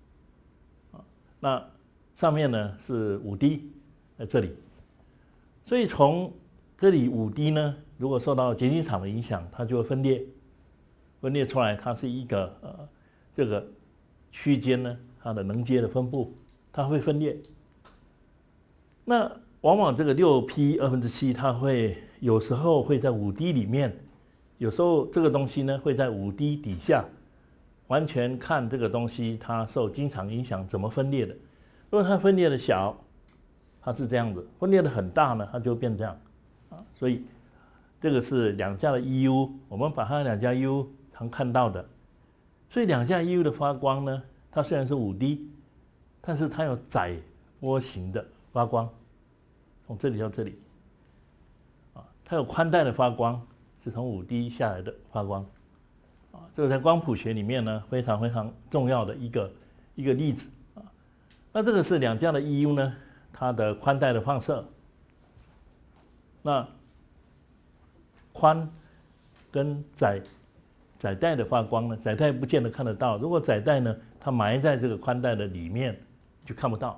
那上面呢是5D 在这里，所以从这里5D 呢，如果受到结晶场的影响，它就会分裂，分裂出来，它是一个这个区间呢，它的能阶的分布，它会分裂。那往往这个6p7，它会有时候会在5D 里面，有时候这个东西呢会在5D 底下，完全看这个东西它受晶场影响怎么分裂的。如果它分裂的小，它是这样子；分裂的很大呢，它就变这样所以这个是2价的 EU， 我们把它2价 EU 常看到的。所以2价 EU 的发光呢，它虽然是5D， 但是它有窄波形的发光，从这里到这里它有宽带的发光，是从5D 下来的发光这个在光谱学里面呢非常非常重要的一个例子那这个是2价的 EU 呢，它的宽带的放射。那宽跟窄带的发光呢，窄带不见得看得到，如果窄带呢，它埋在这个宽带的里面，就看不到。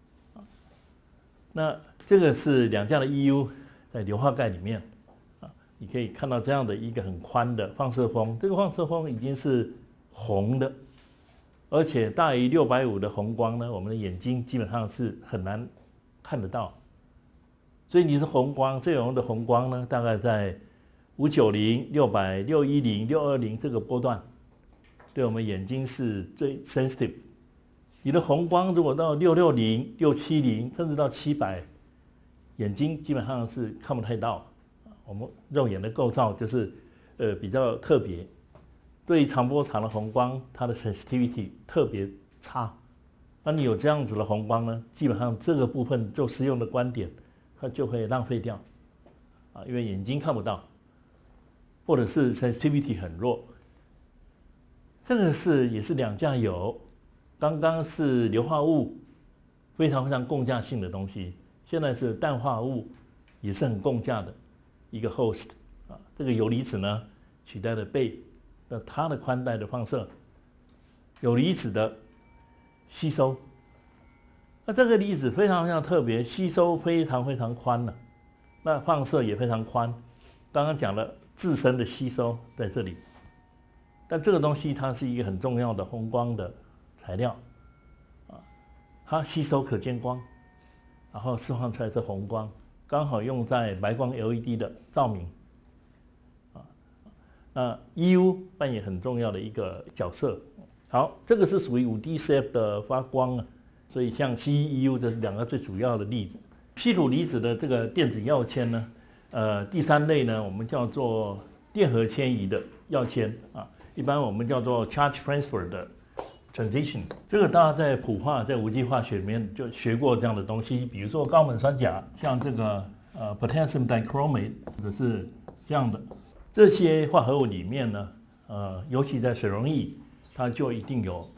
那这个是2价的 EU 在硫化钙里面你可以看到这样的一个很宽的放射峰，这个放射峰已经是红的，而且大于650的红光呢，我们的眼睛基本上是很难看得到。所以你是红光，最红的红光呢，大概在590、600、610、620这个波段，对我们眼睛是最 sensitive。你的红光如果到660、670，甚至到700，眼睛基本上是看不太到。我们肉眼的构造就是比较特别，对于长波长的红光，它的 sensitivity 特别差。那你有这样子的红光呢，基本上这个部分就实用的观点，它就会浪费掉因为眼睛看不到，或者是 sensitivity 很弱。这个也是2价有，刚刚是硫化物，非常非常共价性的东西，现在是氮化物，也是很共价的一个 host 这个铀离子呢取代了钡，那它的宽带的放射，铀离子的吸收，那这个离子非常非常特别，吸收非常非常宽了，那放射也非常宽。刚刚讲了自身的吸收在这里，但这个东西它是一个很重要的红光的材料它吸收可见光，然后释放出来是红光， 刚好用在白光 LED 的照明。那 EU 扮演很重要的一个角色。好，这个是属于5D CF 的发光啊，所以像 CE、EU 这是两个最主要的例子。稀土离子的这个电子药铅呢，第3类呢，我们叫做电荷迁移的药铅啊，一般我们叫做 charge transfer 的 transition。这个大家在普化、在无机化学里面就学过这样的东西，比如说高锰酸钾，像这个potassium dichromate， 或者是这样的这些化合物里面呢，尤其在水溶液，它就一定有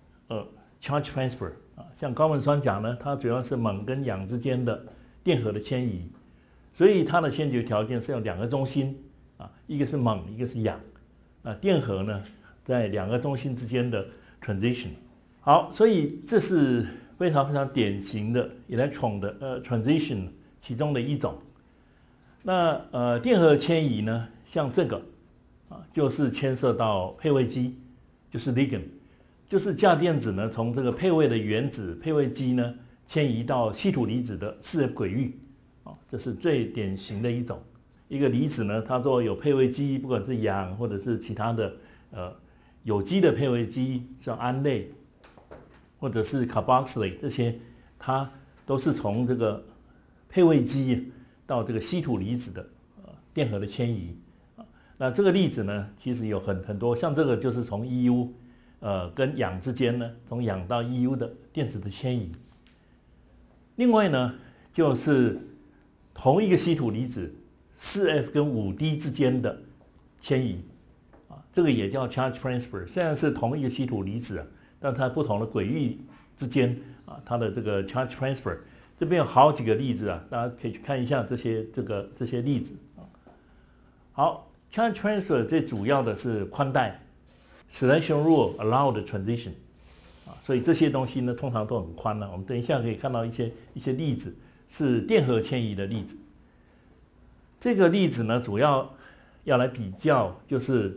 charge transfer 啊，像高锰酸钾呢，它主要是锰跟氧之间的电荷的迁移，所以它的先决条件是要2个中心啊，一个是锰，一个是氧，电荷呢在2个中心之间的 transition。好，所以这是非常非常典型的 electron 的transition 其中的一种。那电荷迁移呢，像这个就是牵涉到配位基，就是 ligand。就是价电子呢，从这个配位的原子配位基呢，迁移到稀土离子的4F 轨域，这是最典型的一种。一个离子呢，它若有配位基，不管是氧或者是其他的有机的配位基，像胺类或者是 carboxylate 这些，它都是从这个配位基到这个稀土离子的电荷的迁移。那这个例子呢，其实有很多，像这个就是从 EU。跟氧之间呢，从氧到 EU 的电子的迁移。另外呢，就是同一个稀土离子 4F 跟5D 之间的迁移，这个也叫 charge transfer。虽然是同一个稀土离子但它不同的轨域之间它的这个 charge transfer， 这边有好几个例子大家可以去看一下这些例子好 ，charge transfer 最主要的是宽带。Selection rule allowed transition， 所以这些东西呢，通常都很宽我们等一下可以看到一些例子是电荷迁移的例子。这个例子呢，主要要来比较，就是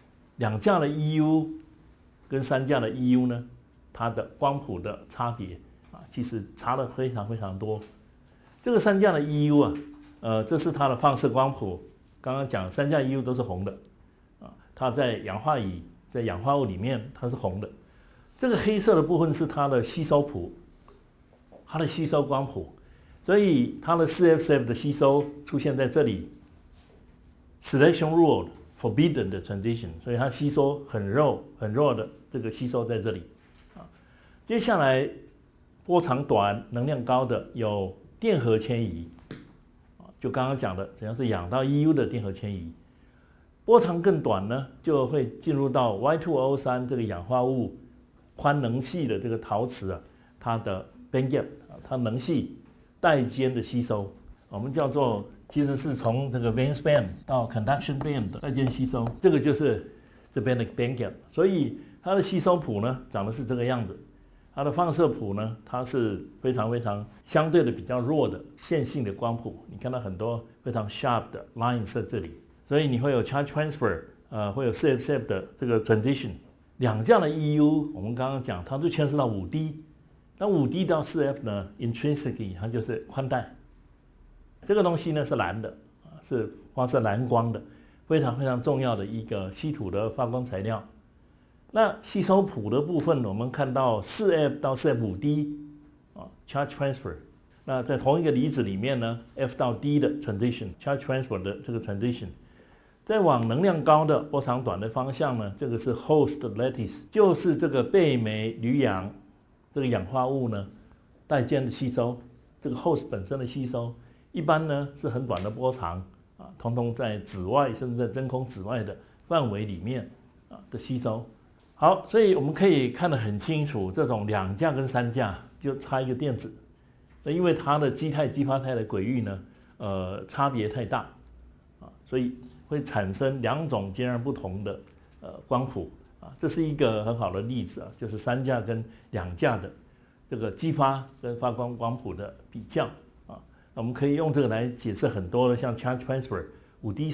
2价的 EU 跟3价的 EU 呢，它的光谱的差别其实差的非常非常多。这个3价的 EU 这是它的放射光谱。刚刚讲3价 EU 都是红的它在氧化乙。在氧化物里面，它是红的。这个黑色的部分是它的吸收谱，它的吸收光谱，所以它的 4F 的吸收出现在这里。Selection rule forbidden 的 transition， 所以它吸收很弱的这个吸收在这里。接下来波长短、能量高的有电荷迁移，就刚刚讲的，只要是氧到 EU 的电荷迁移。波长更短呢，就会进入到 Y2O3 这个氧化物宽能系的这个陶瓷它的 band gap， 它能系带间的吸收，我们叫做其实是从这个 valence band 到 conduction band 的带间吸收，这个就是这边的 band gap。所以它的吸收谱呢，长得是这个样子，它的放射谱呢，它是非常非常相对的比较弱的线性的光谱，你看到很多非常 sharp 的 lines 在这里。所以你会有 charge transfer， 会有 4F 的这个 transition。2价的 EU， 我们刚刚讲，它就牵涉到 5D。那 5D 到 4F 呢 ，intrinsically 它就是宽带。这个东西呢是蓝的，是发射蓝光的，非常非常重要的一个稀土的发光材料。那吸收谱的部分，我们看到 4F 到 4F5D charge transfer。那在同一个离子里面呢 ，F 到 D 的 transition，charge transfer 的这个 transition。再往能量高的波长短的方向呢，这个是 host lattice， 就是这个钡镁铝氧这个氧化物呢带间的吸收，这个 host 本身的吸收，一般呢是很短的波长通通在紫外甚至在真空紫外的范围里面的吸收。好，所以我们可以看得很清楚，这种2价跟3价就差一个电子，因为它的基态激发态的轨域呢差别太大所以会产生2种截然不同的光谱这是一个很好的例子就是3价跟2价的这个激发跟发光光谱的比较我们可以用这个来解释很多的像 charge transfer、5D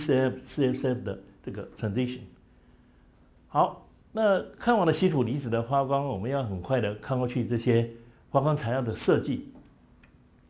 CF 的这个 transition。好，那看完了稀土离子的发光，我们要很快的看过去这些发光材料的设计。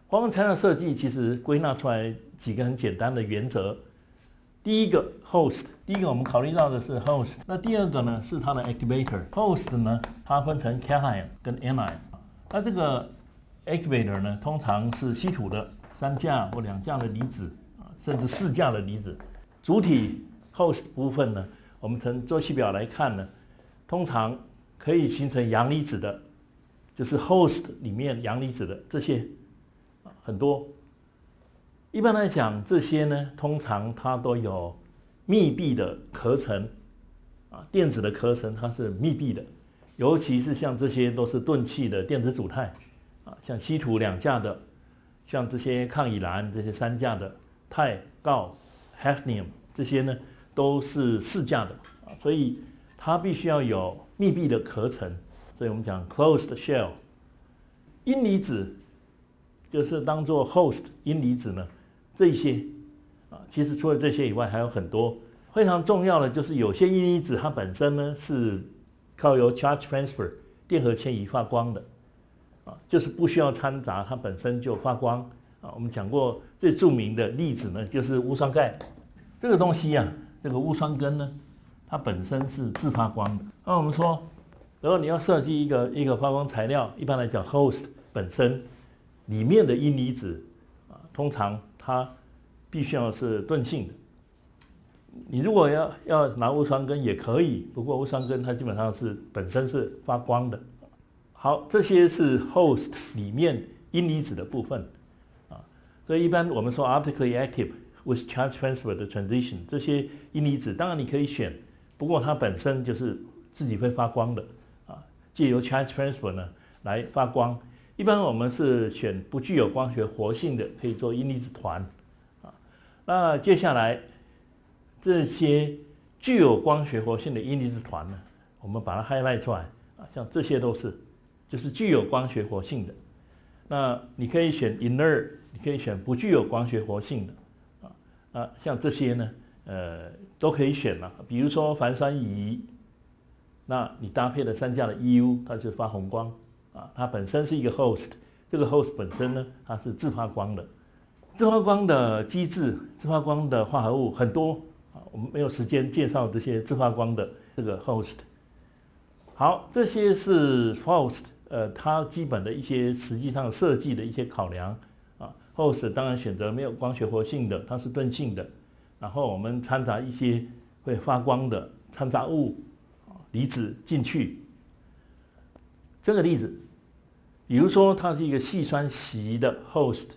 发光材料设计其实归纳出来几个很简单的原则。第一个 host， 第一个我们考虑到的是 host， 那第二个呢是它的 activator。host 呢，它分成 cation 跟 anion。那这个 activator 呢，通常是稀土的3价或2价的离子，甚至4价的离子。主体 host 部分呢，我们从周期表来看呢，通常可以形成阳离子的，就是 host 里面阳离子的这些很多。一般来讲，这些呢，通常它都有密闭的壳层，电子的壳层它是密闭的，尤其是像这些都是钝器的电子组态，像稀土2价的，像这些抗乙蓝这些3价的，钛、锆、hafnium 这些呢都是4价的，所以它必须要有密闭的壳层，所以我们讲 closed shell。阴离子就是当做 host 阴离子呢。这些其实除了这些以外，还有很多非常重要的，就是有些阴离子它本身呢是靠由 charge transfer 电荷迁移发光的，就是不需要掺杂，它本身就发光。我们讲过最著名的例子呢，就是钨双钙这个东西啊，这个钨双根呢，它本身是自发光的。那我们说，如果你要设计一个发光材料，一般来讲 host 本身里面的阴离子通常它必须要是钝性的。你如果要拿钨双根也可以，不过钨双根它基本上是本身是发光的。好，这些是 host 里面阴离子的部分所以一般我们说 optically active with charge transfer 的 transition， 这些阴离子当然你可以选，不过它本身就是自己会发光的借由 charge transfer 呢来发光。一般我们是选不具有光学活性的，可以做阴离子团那接下来这些具有光学活性的阴离子团呢，我们把它 highlight 出来像这些都是就是具有光学活性的。那你可以选 inert， 你可以选不具有光学活性的像这些呢都可以选了。比如说钒酸乙，那你搭配了3价的 EU， 它就发红光它本身是一个 host， 这个 host 本身呢，它是自发光的。自发光的机制、自发光的化合物很多我们没有时间介绍这些自发光的这个 host。好，这些是 host， 它基本的一些实际上设计的一些考量host 当然选择没有光学活性的，它是钝性的，然后我们掺杂一些会发光的掺杂物离子进去。这个例子，比如说它是一个细酸锡的 host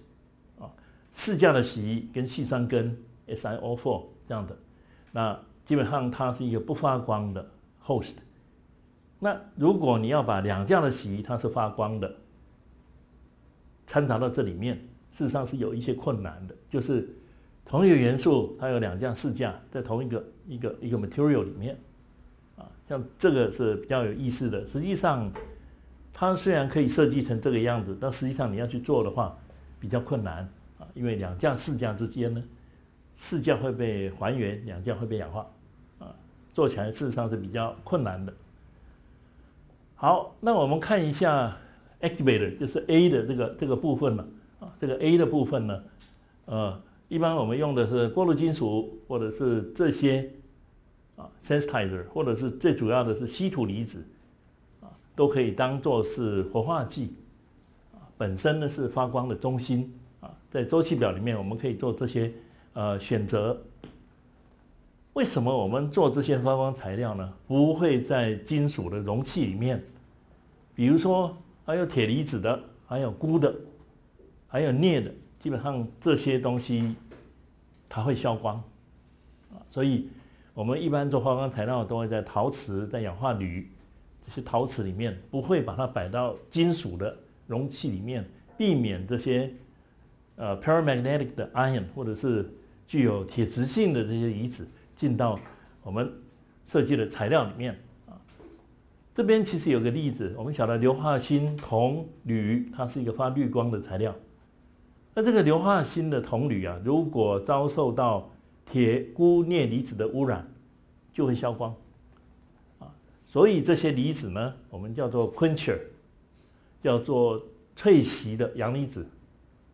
4价的锡跟细酸根 SiO4 这样的，那基本上它是一个不发光的 host。那如果你要把2价的锡它是发光的掺杂到这里面，事实上是有一些困难的，就是同一个元素它有2价、4价在同一个 material 里面像这个是比较有意思的。实际上它虽然可以设计成这个样子，但实际上你要去做的话比较困难因为2价、4价之间呢，4价会被还原，2价会被氧化做起来事实上是比较困难的。好，那我们看一下 activator， 就是 A 的这个部分了这个 A 的部分呢一般我们用的是过渡金属，或者是这些sensitizer， 或者是最主要的是稀土离子都可以当做是活化剂本身呢是发光的中心在周期表里面我们可以做这些选择。为什么我们做这些发光材料呢？不会在金属的容器里面，比如说还有铁离子的，还有钴的，还有镍的，基本上这些东西它会消光所以我们一般做发光材料都会在陶瓷、在氧化铝这些陶瓷里面，不会把它摆到金属的容器里面，避免这些paramagnetic 的 ion 或者是具有铁磁性的这些离子进到我们设计的材料里面这边其实有个例子，我们晓得硫化锌、铜、铝，它是一个发绿光的材料。那这个硫化锌的铜铝如果遭受到铁、钴、镍离子的污染，就会消光所以这些离子呢，我们叫做 quencher， 叫做萃息的阳离子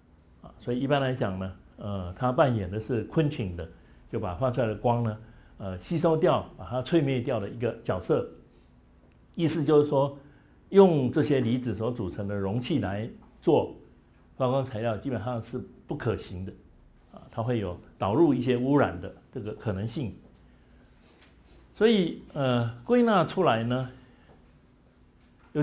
所以一般来讲呢，它扮演的是quenching的，就把发出来的光呢，吸收掉，把它淬灭掉的一个角色。意思就是说，用这些离子所组成的容器来做发光材料，基本上是不可行的，它会有导入一些污染的这个可能性。所以归纳出来呢，有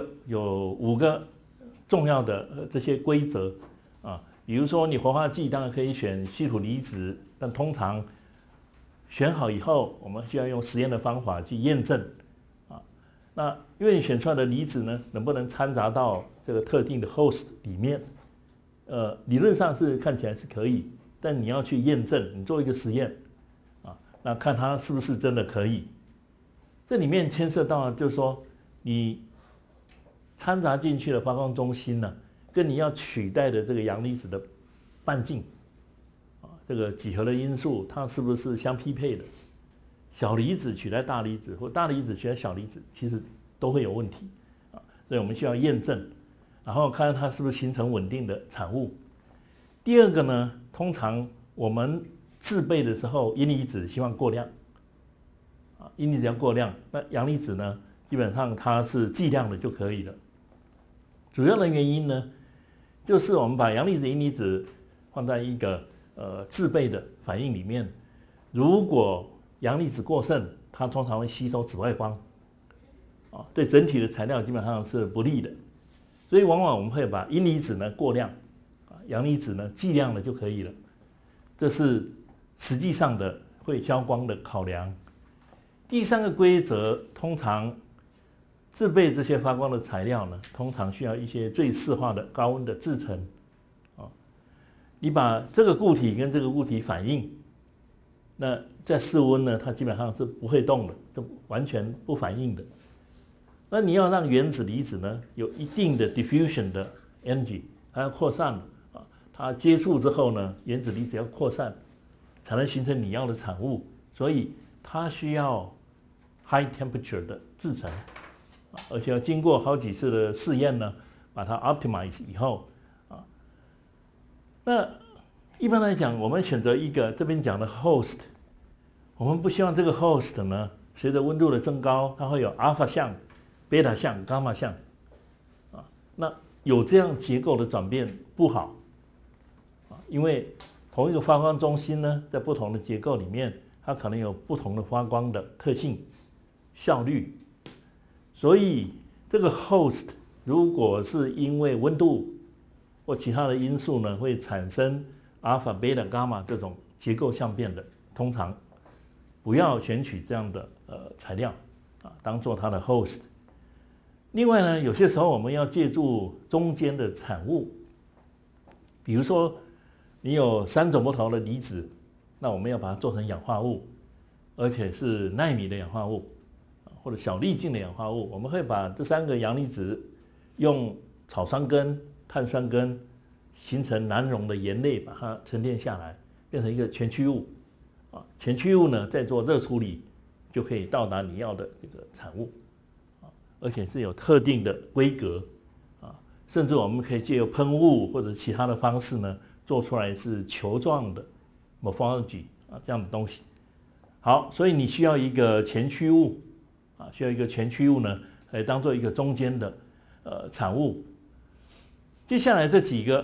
5个重要的这些规则啊，比如说你活化剂当然可以选稀土离子，但通常选好以后，我们需要用实验的方法去验证啊。那因为你选出来的离子呢，能不能掺杂到这个特定的 host 里面？理论上是看起来是可以，但你要去验证，你做一个实验啊，那看它是不是真的可以。这里面牵涉到就是说，你掺杂进去的发光中心呢，跟你要取代的这个阳离子的半径啊，这个几何的因素，它是不是相匹配的？小离子取代大离子，或大离子取代小离子，其实都会有问题啊，所以我们需要验证，然后看看它是不是形成稳定的产物。第二个呢，通常我们制备的时候，阴离子希望过量啊，阴离子要过量，那阳离子呢，基本上它是剂量的就可以了。主要的原因呢，就是我们把阳离子、阴离子放在一个制备的反应里面，如果阳离子过剩，它通常会吸收紫外光，啊，对整体的材料基本上是不利的。所以往往我们会把阴离子呢过量，啊，阳离子呢剂量的就可以了。这是实际上的会消光的考量。第3个规则，通常制备这些发光的材料呢，通常需要一些最适化的高温的制程，啊，你把这个固体跟这个固体反应，那在室温呢，它基本上是不会动的，就完全不反应的。那你要让原子离子呢有一定的 diffusion 的 energy， 它要扩散啊，它接触之后呢，原子离子要扩散，才能形成你要的产物，所以它需要 high temperature 的制程，而且要经过好几次的试验呢，把它 optimize 以后啊，那一般来讲，我们选择一个这边讲的 host， 我们不希望这个 host 呢，随着温度的增高，它会有 alpha 相、贝塔相、伽马相，啊，那有这样结构的转变不好，啊，因为同一个发光中心呢，在不同的结构里面，它可能有不同的发光的特性、效率，所以这个 host 如果是因为温度或其他的因素呢，会产生 alpha、贝塔、伽马这种结构相变的，通常不要选取这样的材料啊，当做它的 host。另外呢，有些时候我们要借助中间的产物，比如说你有3种不同的离子，那我们要把它做成氧化物，而且是奈米的氧化物或者小粒径的氧化物，我们会把这3个阳离子用草酸根、碳酸根形成难溶的盐类，把它沉淀下来，变成一个全趋物啊。全趋物呢，再做热处理，就可以到达你要的这个产物啊，而且是有特定的规格啊，甚至我们可以借由喷雾或者其他的方式呢，做出来是球状的 morphology 啊这样的东西。好，所以你需要一个前驱物啊，需要一个前驱物呢，来当做一个中间的产物。接下来这几个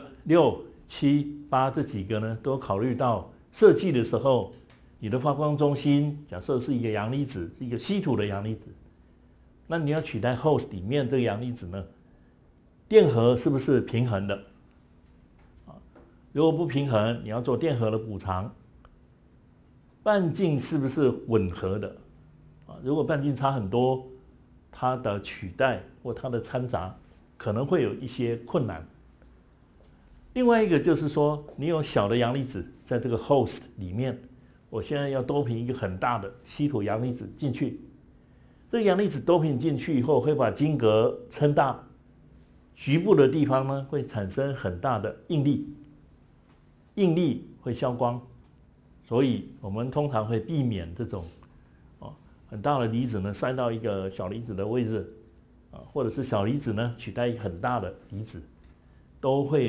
6、7、8这几个呢，都考虑到设计的时候，你的发光中心假设是一个阳离子，是一个稀土的阳离子，那你要取代 host 里面这个阳离子呢，电荷是不是平衡的？如果不平衡，你要做电荷的补偿。半径是不是吻合的？如果半径差很多，它的取代或它的掺杂可能会有一些困难。另外一个就是说，你有小的阳离子在这个 host 里面，我现在要doping一个很大的稀土阳离子进去，这个阳离子doping进去以后，会把晶格撑大，局部的地方呢会产生很大的应力，应力会消光，所以我们通常会避免这种很大的离子呢塞到一个小离子的位置，或者是小离子呢取代一个很大的离子，都会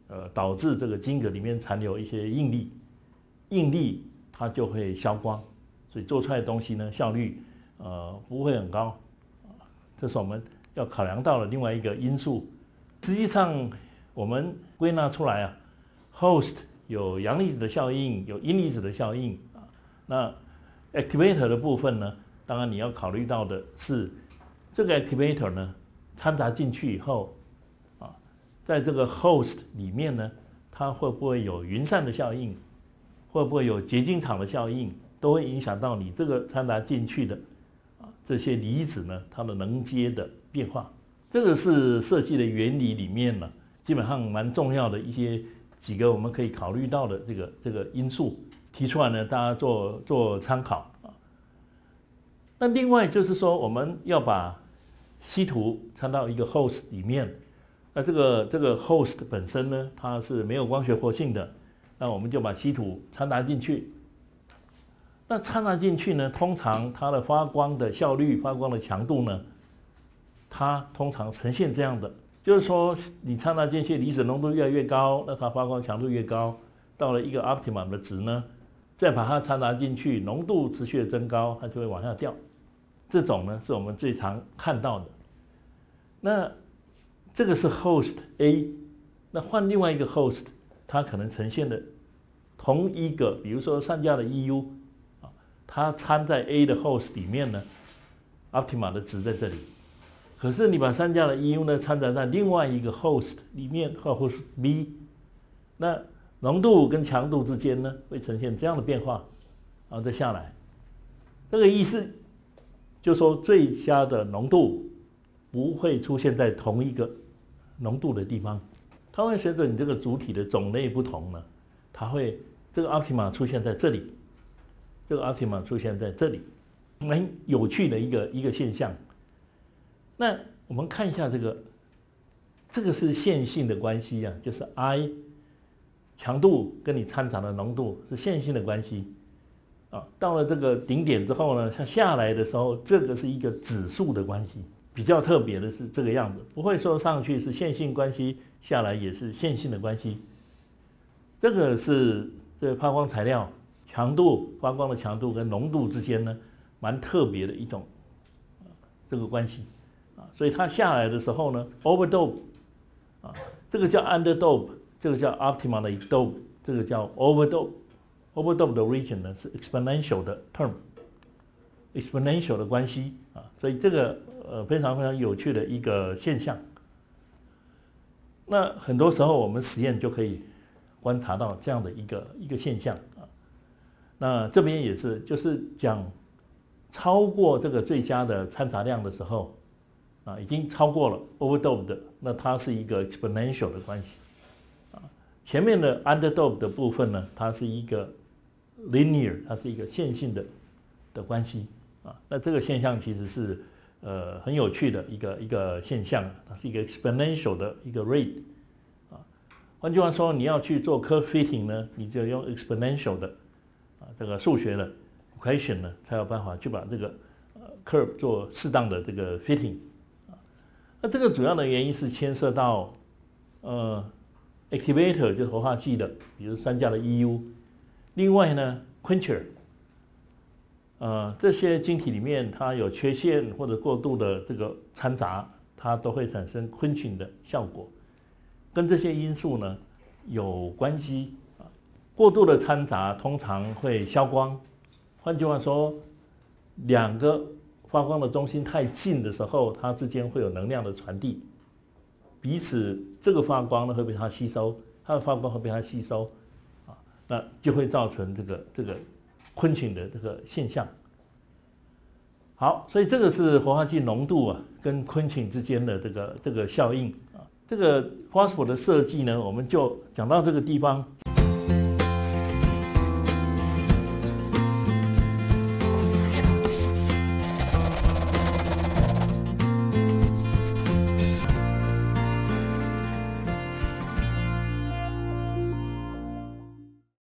导致这个晶格里面残留一些应力，应力它就会消光，所以做出来的东西呢效率不会很高，这是我们要考量到的另外一个因素。实际上我们归纳出来啊 ，host 有阳离子的效应，有阴离子的效应啊。那 activator 的部分呢，当然你要考虑到的是这个 activator 呢掺杂进去以后啊，在这个 host 里面呢，它会不会有云散的效应，会不会有结晶场的效应，都会影响到你这个掺杂进去的这些离子呢，它的能阶的变化。这个是设计的原理里面呢，基本上蛮重要的几个我们可以考虑到的这个因素提出来呢，大家做参考啊。那另外就是说，我们要把稀土掺到一个 host 里面，那这个 host 本身呢，它是没有光学活性的，那我们就把稀土掺杂进去。那掺杂进去呢，通常它的发光的效率、发光的强度呢，它通常呈现这样的，就是说你掺杂进去离子浓度越来越高，那它发光强度越高，到了一个 optimum 的值呢，再把它掺杂进去，浓度持续的增高，它就会往下掉。这种呢是我们最常看到的。那这个是 host A， 那换另外一个 host， 它可能呈现的同一个，比如说3价的 EU， 它掺在 A 的 host 里面呢 ，optima 的值在这里。可是你把3价的 EU 呢掺杂在另外一个 host 里面，或 host B， 那浓度跟强度之间呢会呈现这样的变化，然后再下来。这个意思就是说最佳的浓度不会出现在同一个浓度的地方，它会随着你这个主体的种类不同呢，它会这个 optima 出现在这里，这个 optima 出现在这里，很有趣的一个现象。那我们看一下这个是线性的关系啊，就是 I 强度跟你掺杂的浓度是线性的关系啊。到了这个顶点之后呢，它下来的时候，这个是一个指数的关系。比较特别的是这个样子，不会说上去是线性关系，下来也是线性的关系。这个是这个发光材料强度、发光的强度跟浓度之间呢，蛮特别的一种这个关系啊。所以它下来的时候呢 ，overdope 啊，这个叫 underdope， 这个叫 optimal 的 dope， 这个叫 overdope。overdope 的 region 呢是 exponential 的 term，exponential 的关系啊，所以这个非常非常有趣的一个现象。那很多时候我们实验就可以观察到这样的一个现象啊。那这边也是，就是讲超过这个最佳的掺杂量的时候啊，已经超过了 overdope 的，那它是一个 exponential 的关系啊。前面的 underdope 的部分呢，它是一个 linear， 它是一个线性的关系啊。那这个现象其实是很有趣的一个现象，它是一个 exponential 的一个 rate 啊。换句话说，你要去做 curve fitting 呢，你就用 exponential 的这个数学的 equation 呢，才有办法去把这个curve 做适当的这个 fitting 啊。那这个主要的原因是牵涉到activator 就是活化剂的，比如3价的 EU， 另外呢 quencher。这些晶体里面它有缺陷或者过度的这个掺杂，它都会产生quenching的效果，跟这些因素呢有关系啊。过度的掺杂通常会消光，换句话说，两个发光的中心太近的时候，它之间会有能量的传递，彼此这个发光呢会被它吸收，它的发光会被它吸收啊，那就会造成这个quenching的这个现象。好，所以这个是活化剂浓度啊跟quenching之间的这个效应啊。这个 phosphor 的设计呢，我们就讲到这个地方。